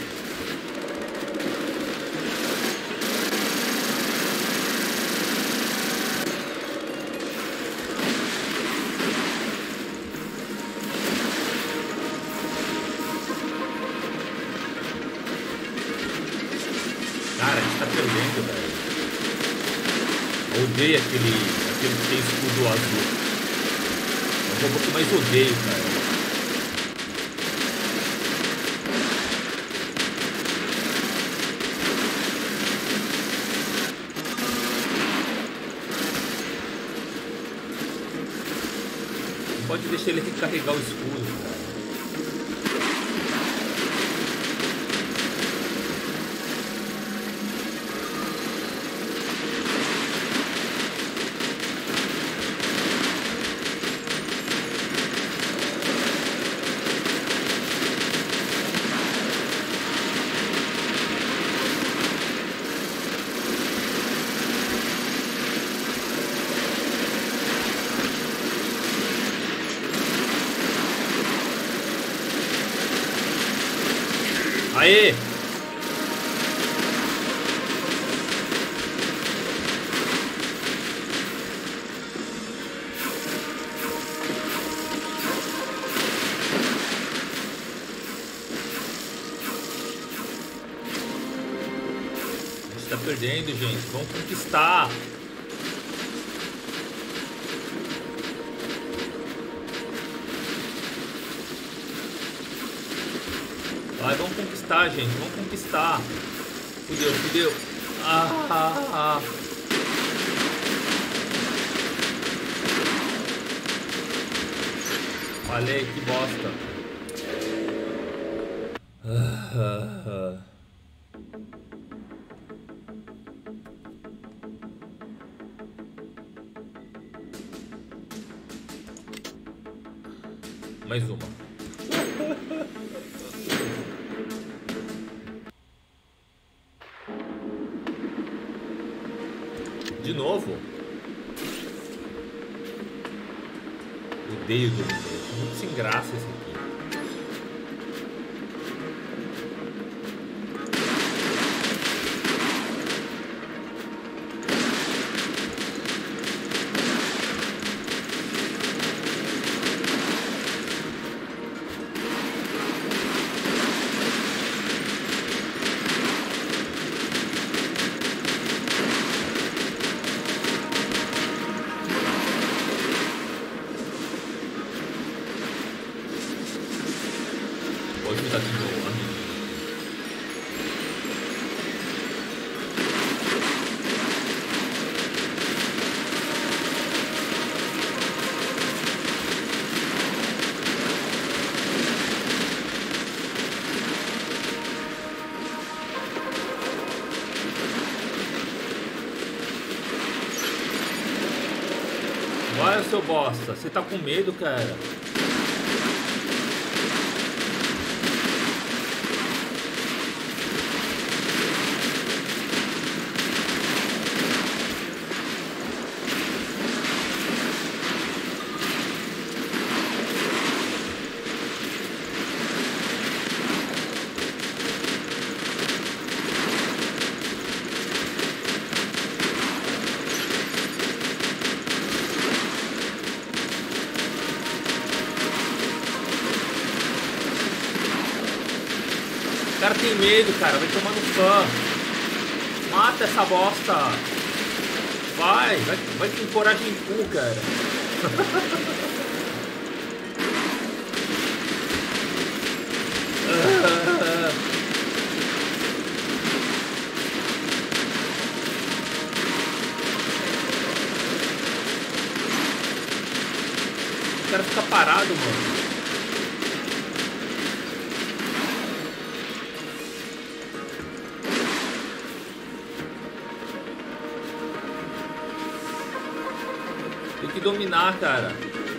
Cara, a gente tá perdendo, velho. Eu odeio aquele, aquele que tem escudo azul. É o robô que eu mais odeio, cara. Pode deixar ele recarregar o escudo, cara. Aê! A gente tá perdendo, gente. Vamos conquistar. Vai, vamos conquistar, gente. Vamos conquistar. Fudeu, fudeu. Ah, ah, ah. Falei, que bosta. Ah, ah, ah. Mais uma. De novo? Odeio do muito sem graça esse aqui. Pode mudar de novo, amigo. Vai, seu bosta. Você tá com medo, cara? cara tem medo, cara. Vai tomar no fã. Mata essa bosta. Vai, vai, vai com coragem em cu, cara. O cara fica parado, mano. Tem que dominar, cara.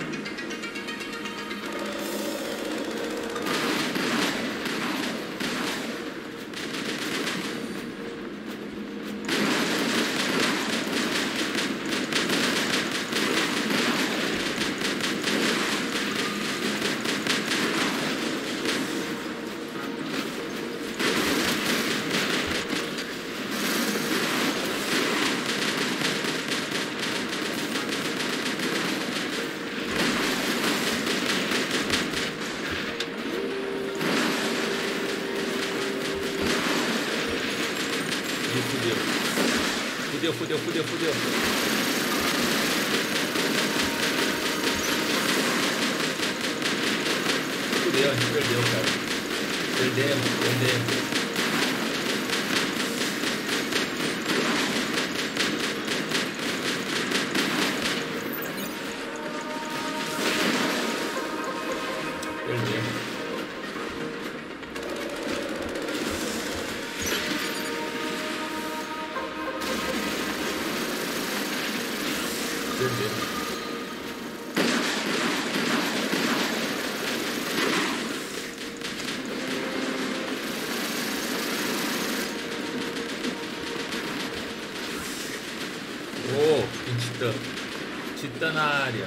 Fudeu, fudeu, fudeu, fudeu. Fudeu, a gente perdeu, cara. Perdemos, perdemos. Oh, tem titã. Titã na área.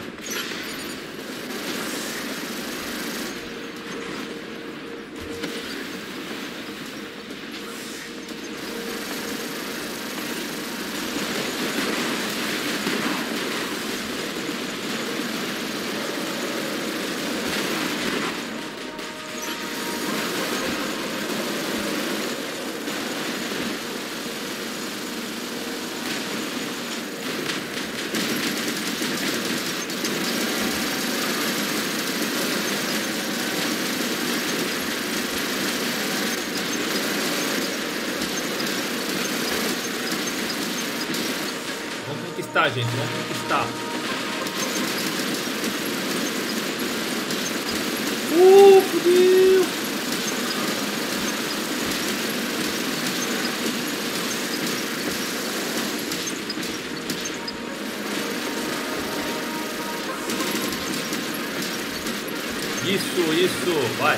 Tá, gente, vamos conquistar. Uh, fudeu! Isso, isso, vai.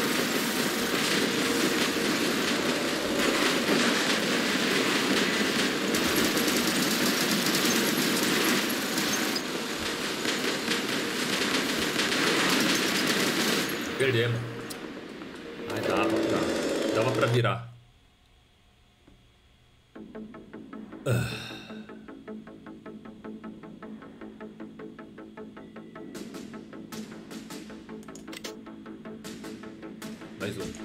Perdemos. Ai, dava pra, dava pra virar. Ah. Mais um.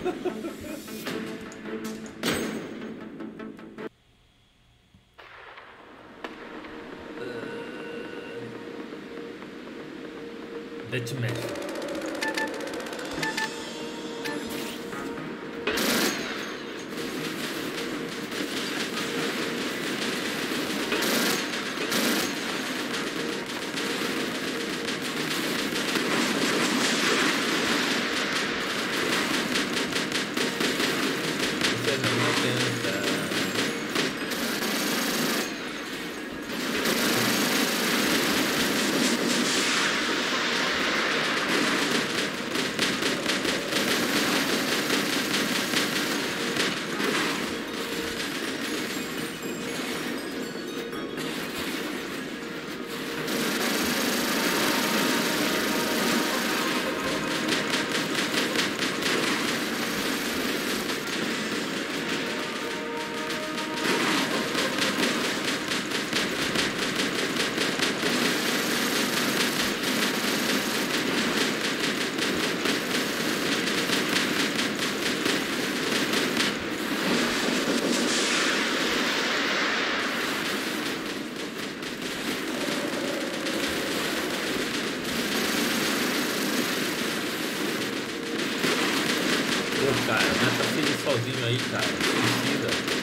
Deathmatch. cara. Não é pra ser ele sozinho aí, cara. Precisa.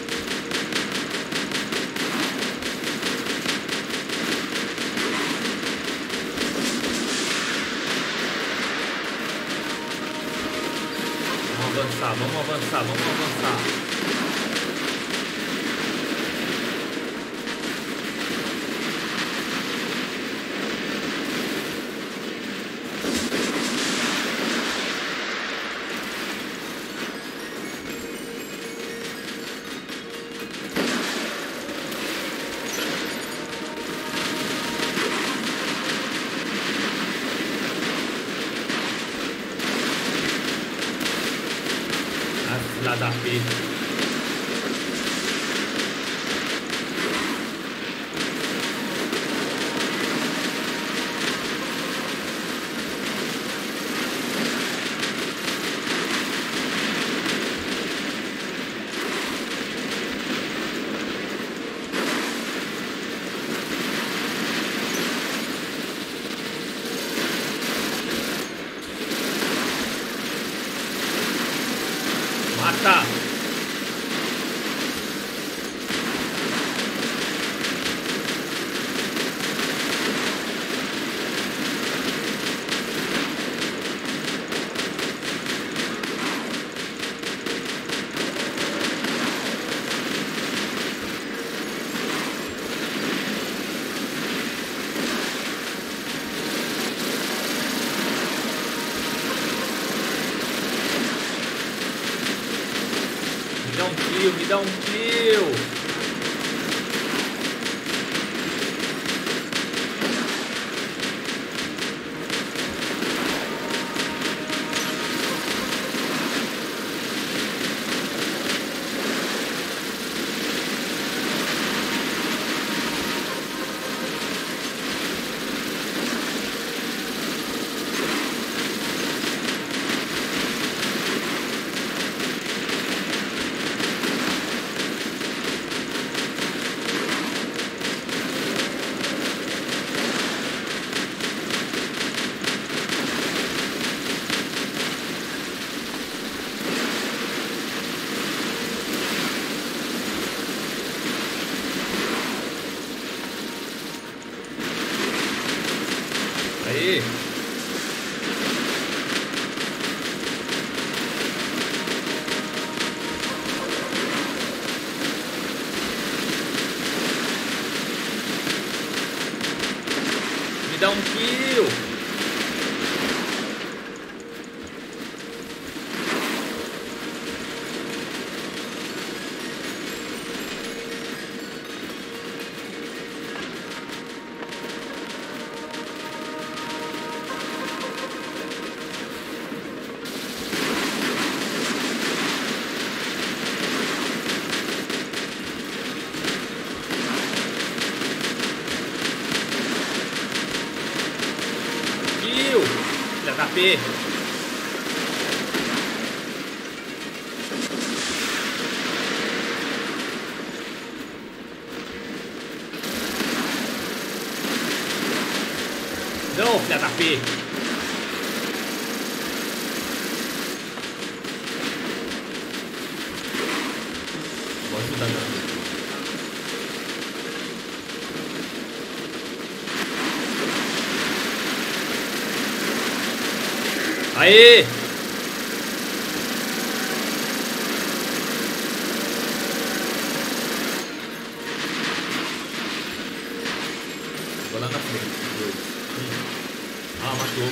Vamos avançar, vamos avançar, vamos avançar. Lá da P. Mata! Me dá um kill, me dá um kill. Aí. Me dá um kill. H P. Não, filha da P. Vou ajudar não. Aê! Vou lá na frente. Dois. Um. Ah, matou.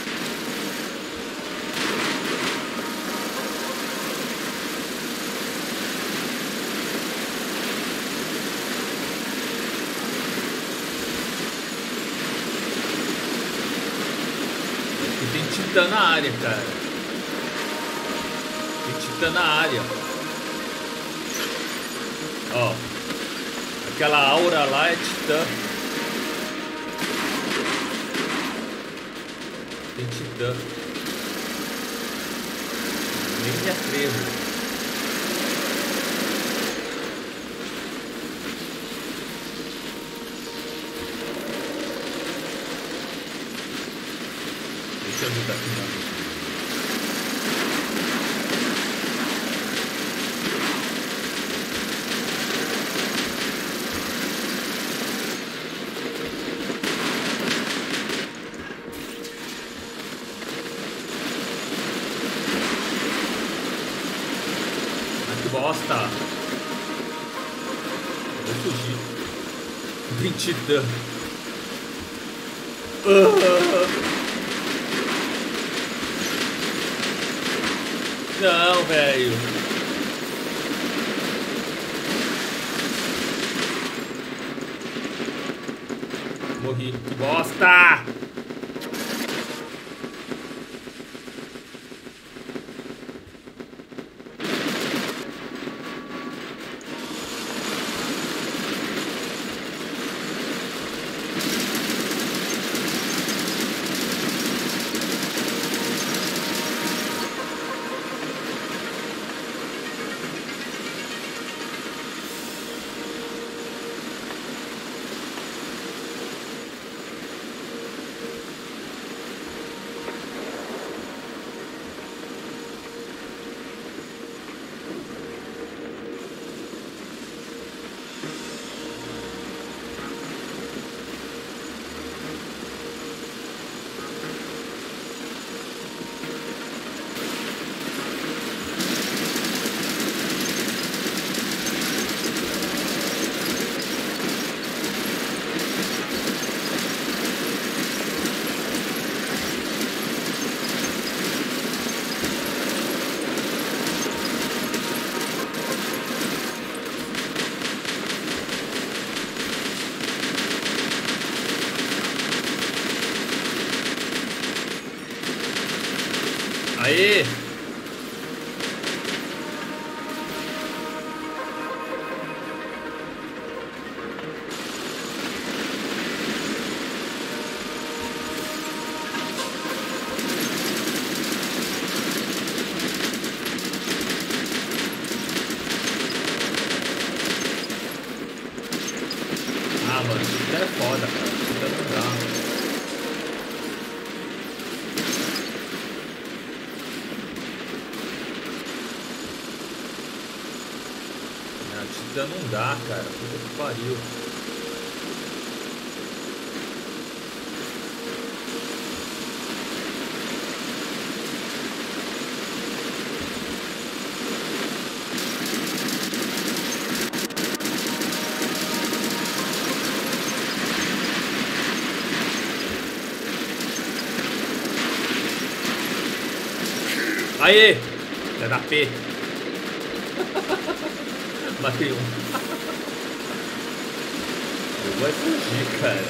Tem titã na área, cara. Tem titã na área. Ó. Aquela aura lá é titã. Tem titã. Nem me atrevo. Deixa eu ajudar aqui. bosta. Eu vou fugir. Vem titã. Uh. Não, velho. Morri. Que bosta! Aê! Ah, mano, isso é foda, cara. Isso é legal. Já não dá, cara. Puta que pariu. Aê! É da P. Matei um. Eu vou fugir, cara.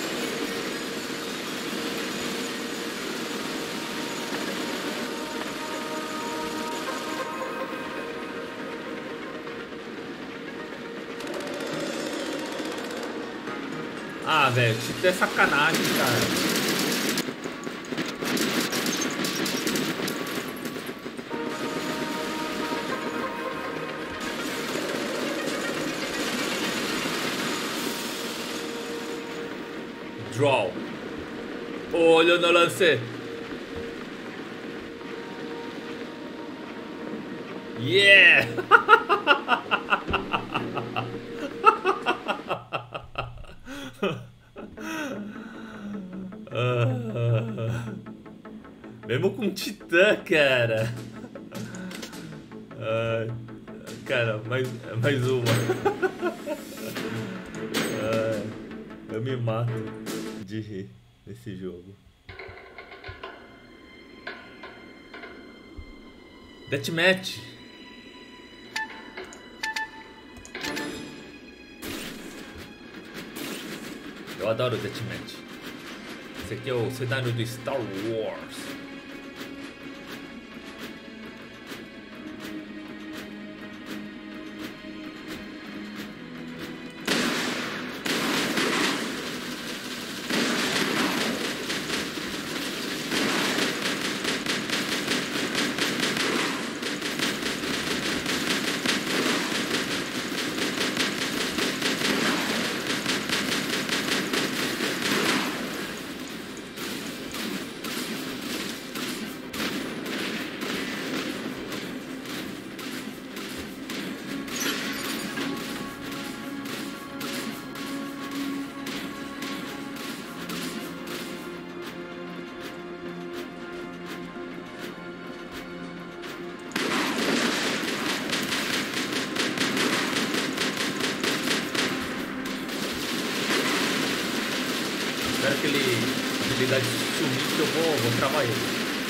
Ah, velho, isso é sacanagem, cara. Draw. Olho no lance. Yeah! uh, mesmo com titã, cara. Uh, cara, mais, mais uma. uh, eu me mato de rir nesse jogo. Deathmatch. Eu adoro Deathmatch. Esse aqui é o cenário do Star Wars. Espero que ele... a habilidade sumir que eu vou, vou travar ele.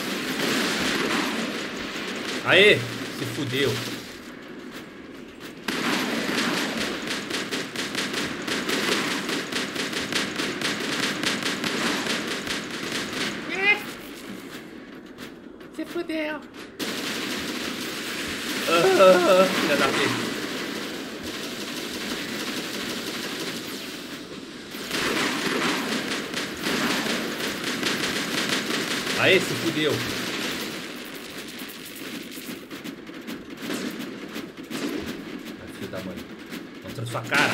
Aê! Se fudeu. Se fudeu. Ah, filha da puta. Aê, se fudeu. Ai, filho da mãe. Mostra sua cara.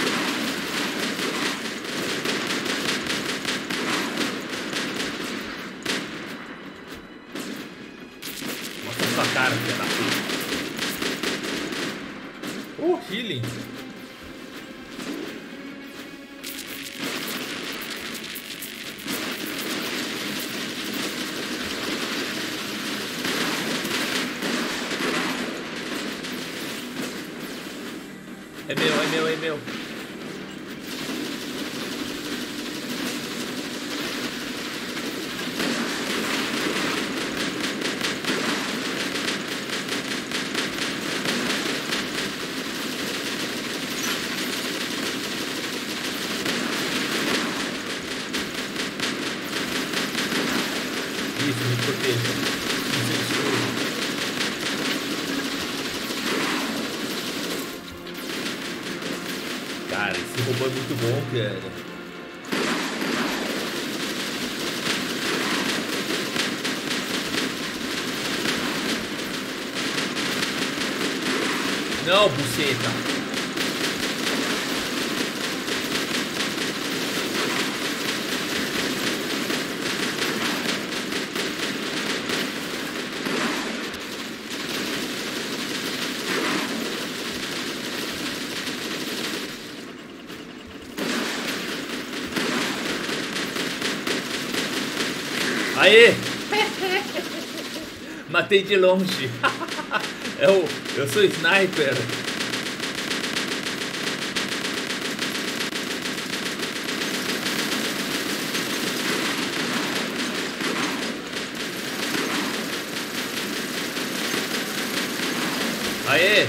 Mostra sua cara, filha da puta. Oh, healing. É meu, é meu, é meu. Isso, me proteja. Isso é escuro. Cara, esse robô é muito bom, cara. Não, buceta. Aê! Matei de longe. eu, eu sou sniper. Aê!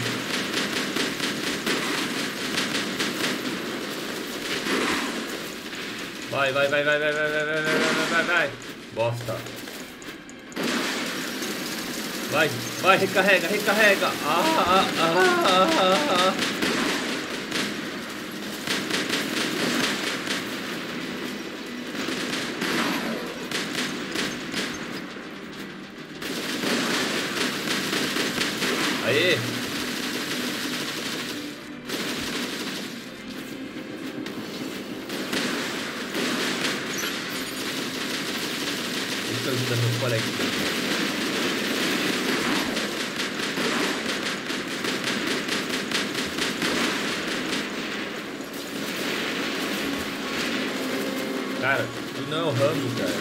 Vai, vai, vai, vai, vai, vai, vai, vai, vai, vai, vai. Bosta. Vai, vai, recarrega, recarrega. Ah, ah, ah, ah, ah. Aê. Deixa eu ajudar meu colega. Cara, tu não é o Rambo, cara.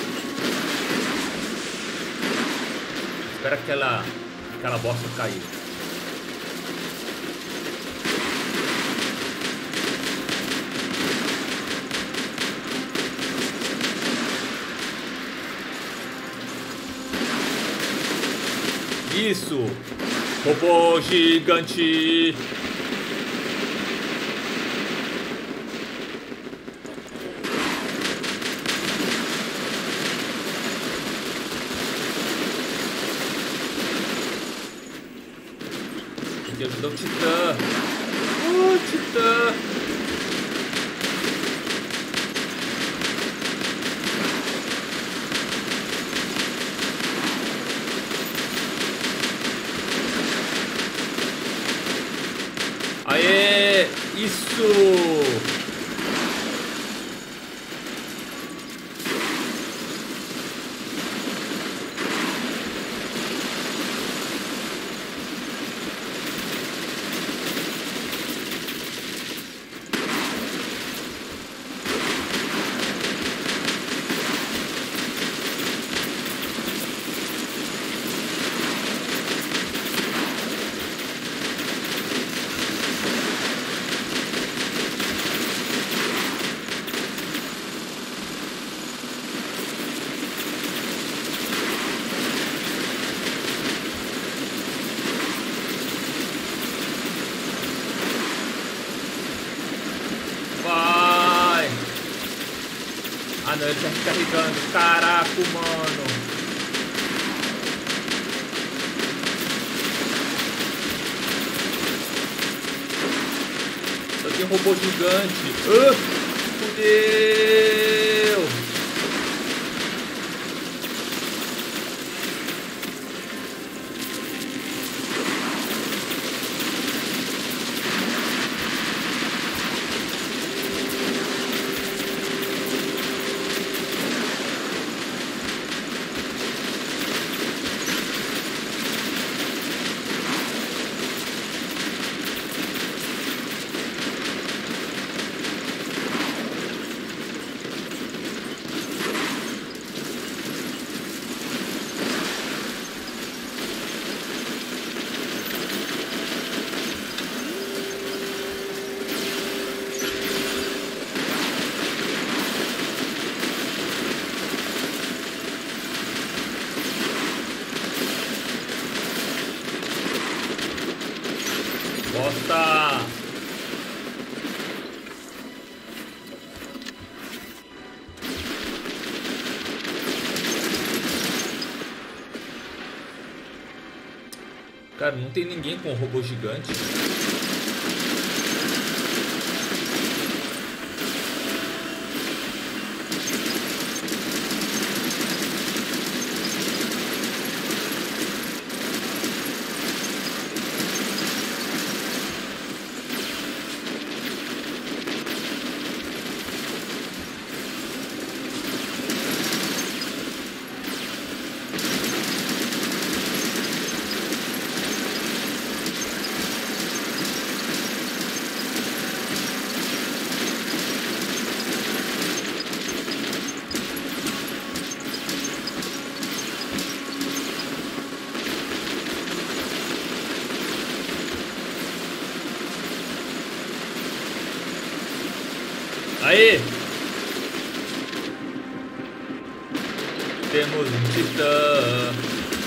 Espera aquela, aquela bosta cair. Isso! Robô gigante! Tem que ajudar o Titã! Oh, Titã! Aê! Isso! Ah não, ele tá recarregando. Caraca, mano. Só tem um robô gigante. Ah, fudeu. Bosta! Cara, não tem ninguém com um robô gigante. Aí! Temos um titã.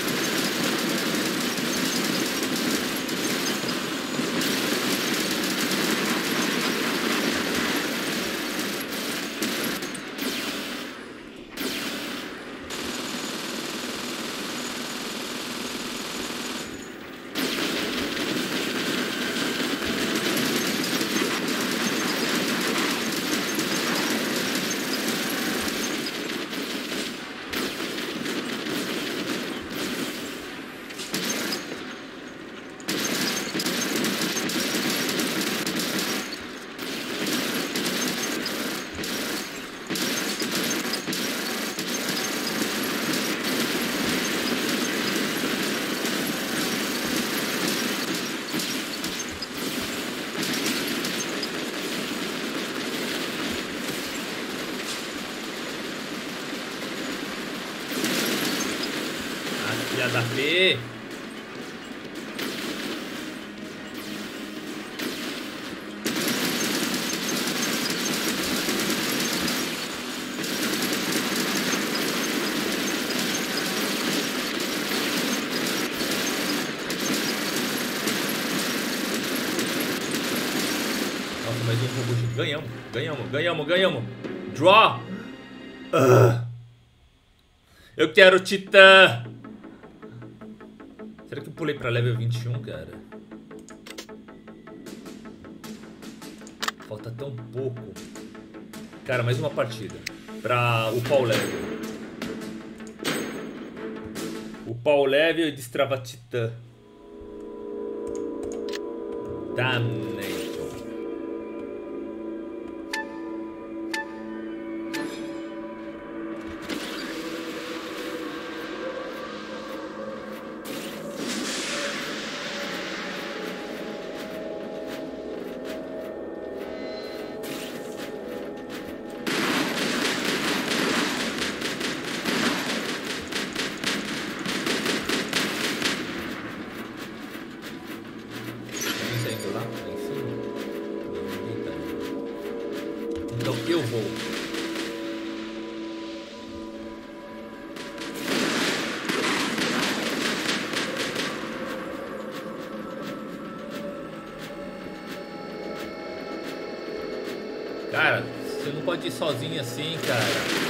Filha da P. Nossa, mais um robô de... Ganhamos, ganhamos, ganhamos, ganhamos. Draw. Uh. Eu quero Titã. Será que eu pulei pra level vinte e um, cara? Falta tão pouco. Cara, mais uma partida pra upar o level. Upar o level e destravar Titã. Damnation. Lá em pode ir sozinho assim, cara.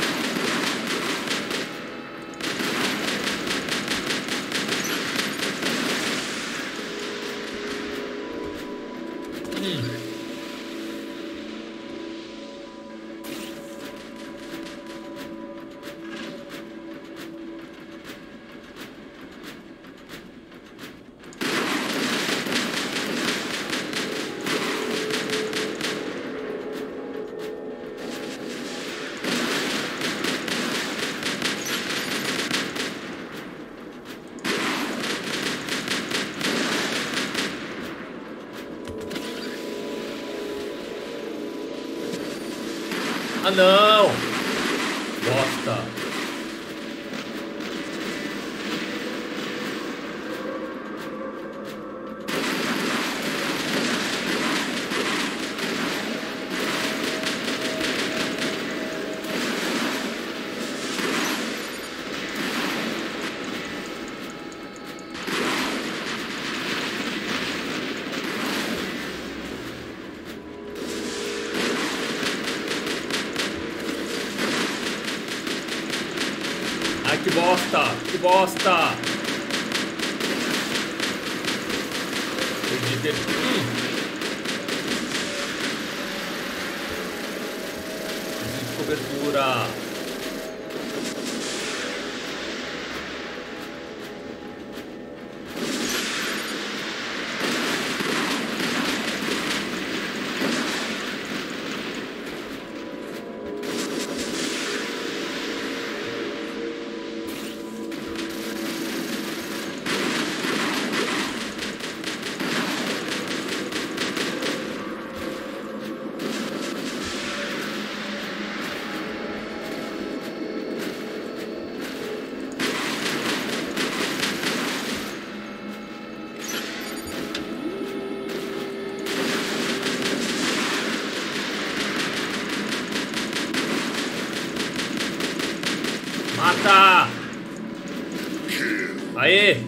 Ah, não! Bosta! Ai, que bosta! Que bosta! Perdi, perdi. Hum. Preciso de cobertura. Mata! Aê!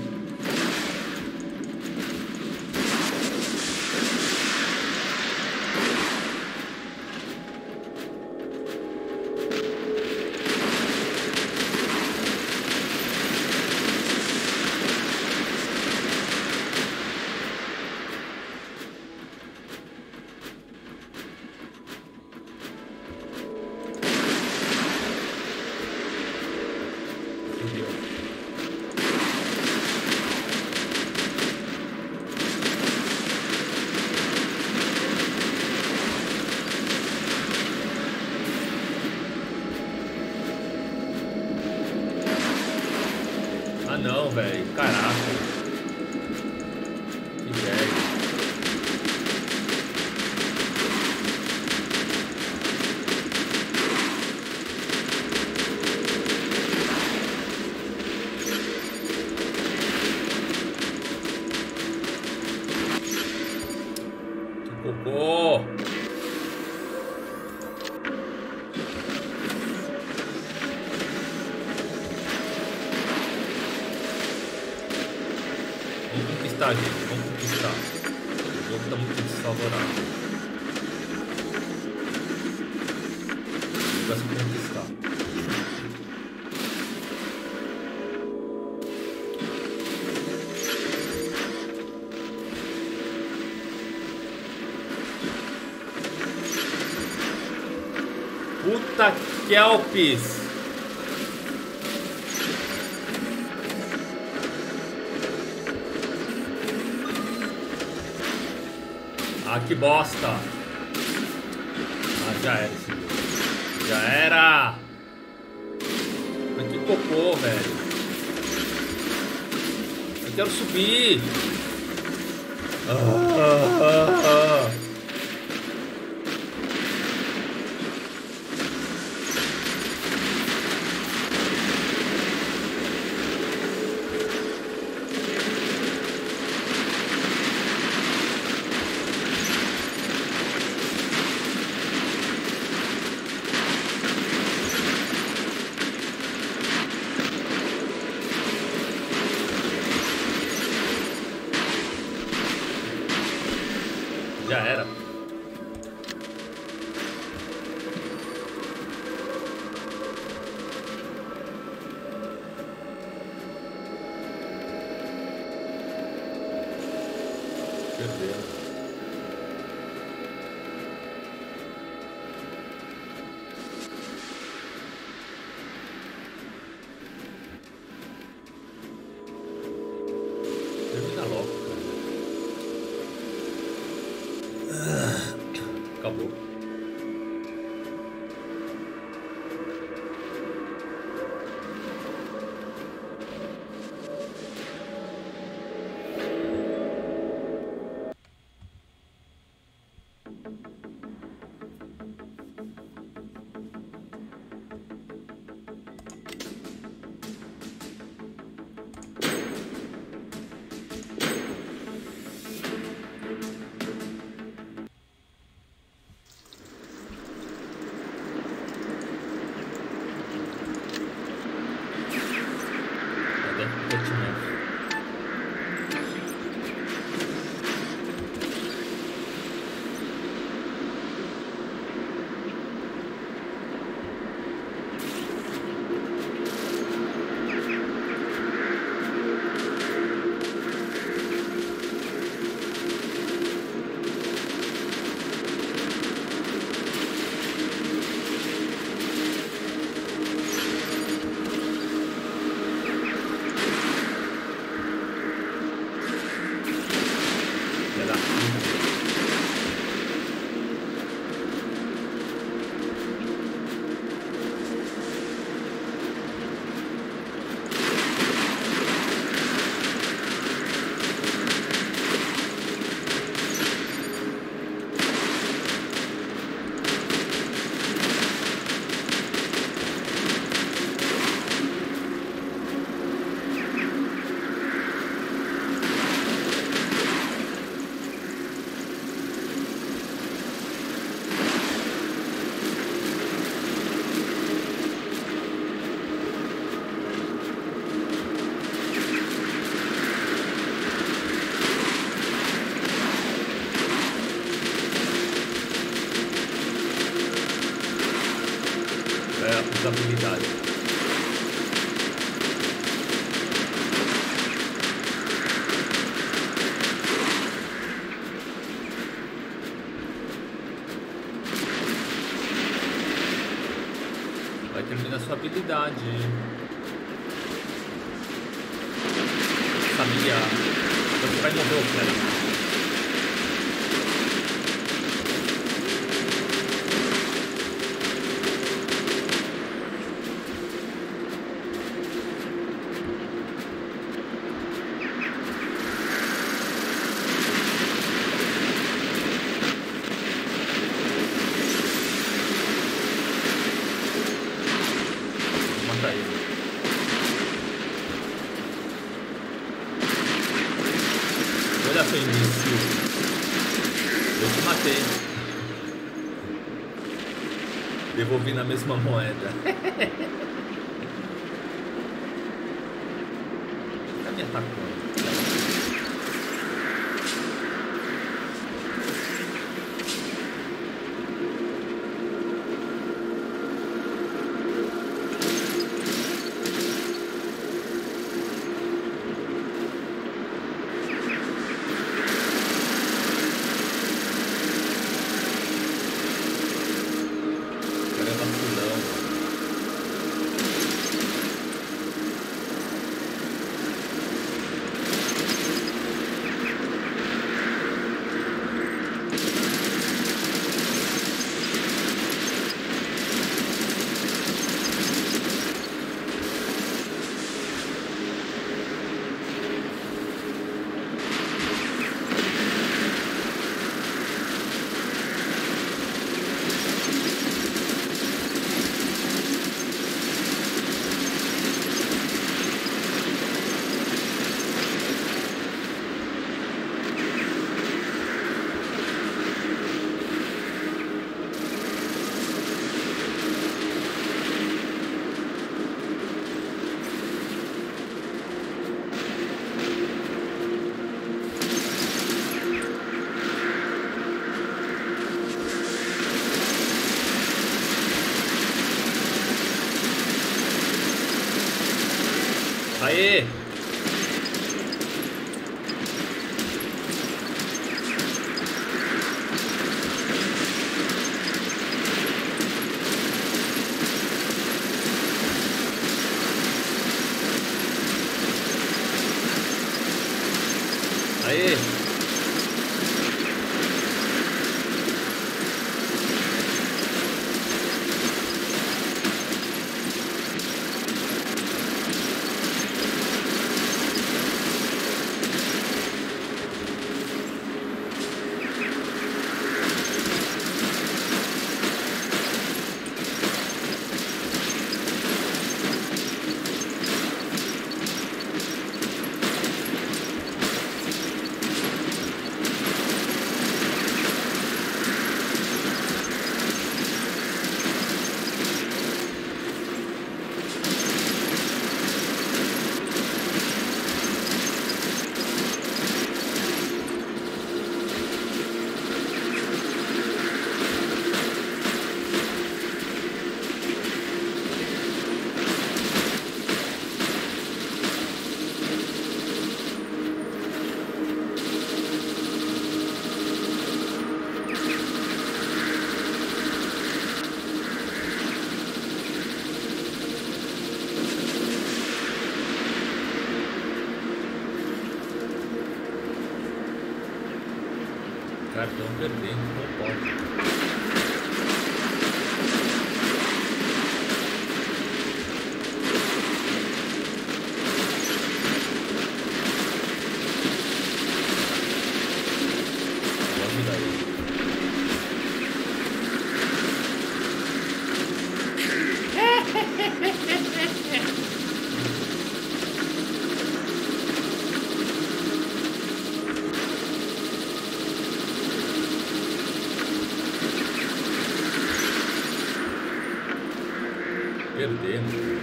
Ah não, velho. Caraca. Que velho. Que cocô. Vamos conquistar, gente. Vamos conquistar. O jogo tá muito desfavorável. Vai se conquistar. Puta Kelpis! Ah, que bosta! Ah, já era esse jogo. Já era! Mas que cocô, velho! Eu quero subir! Ah, ah, ah. Já era. usabilidade. Vai terminar sua habilidade. Sabia? Você vai morrer, cara. Olha só, imbecil. Eu te matei. Devolvi na mesma moeda. Tá me atacando. Aê! Aê! Cartão perdendo, não pode. Perdemos.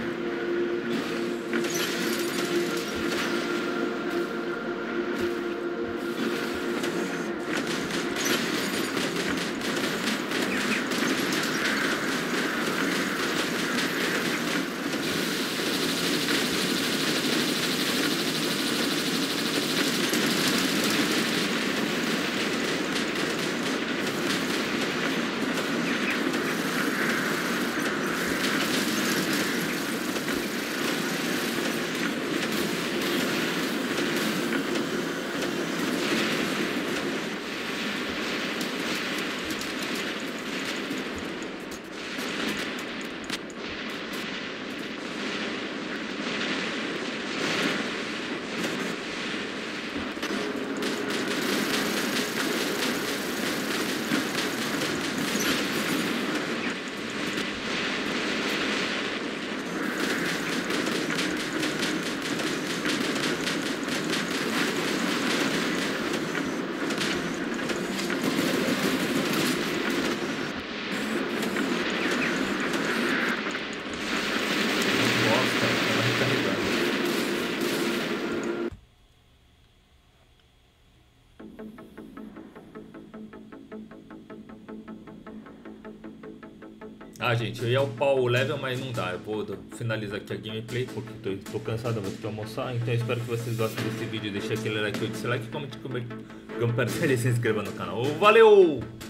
Ah, gente, eu ia upar o level, mas não dá. Eu vou finalizar aqui a gameplay porque tô, tô cansado, vou ter que almoçar. Então eu espero que vocês gostem desse vídeo. Deixe aquele like, dislike, comente, comente, compartilhe e se inscreva no canal. Valeu!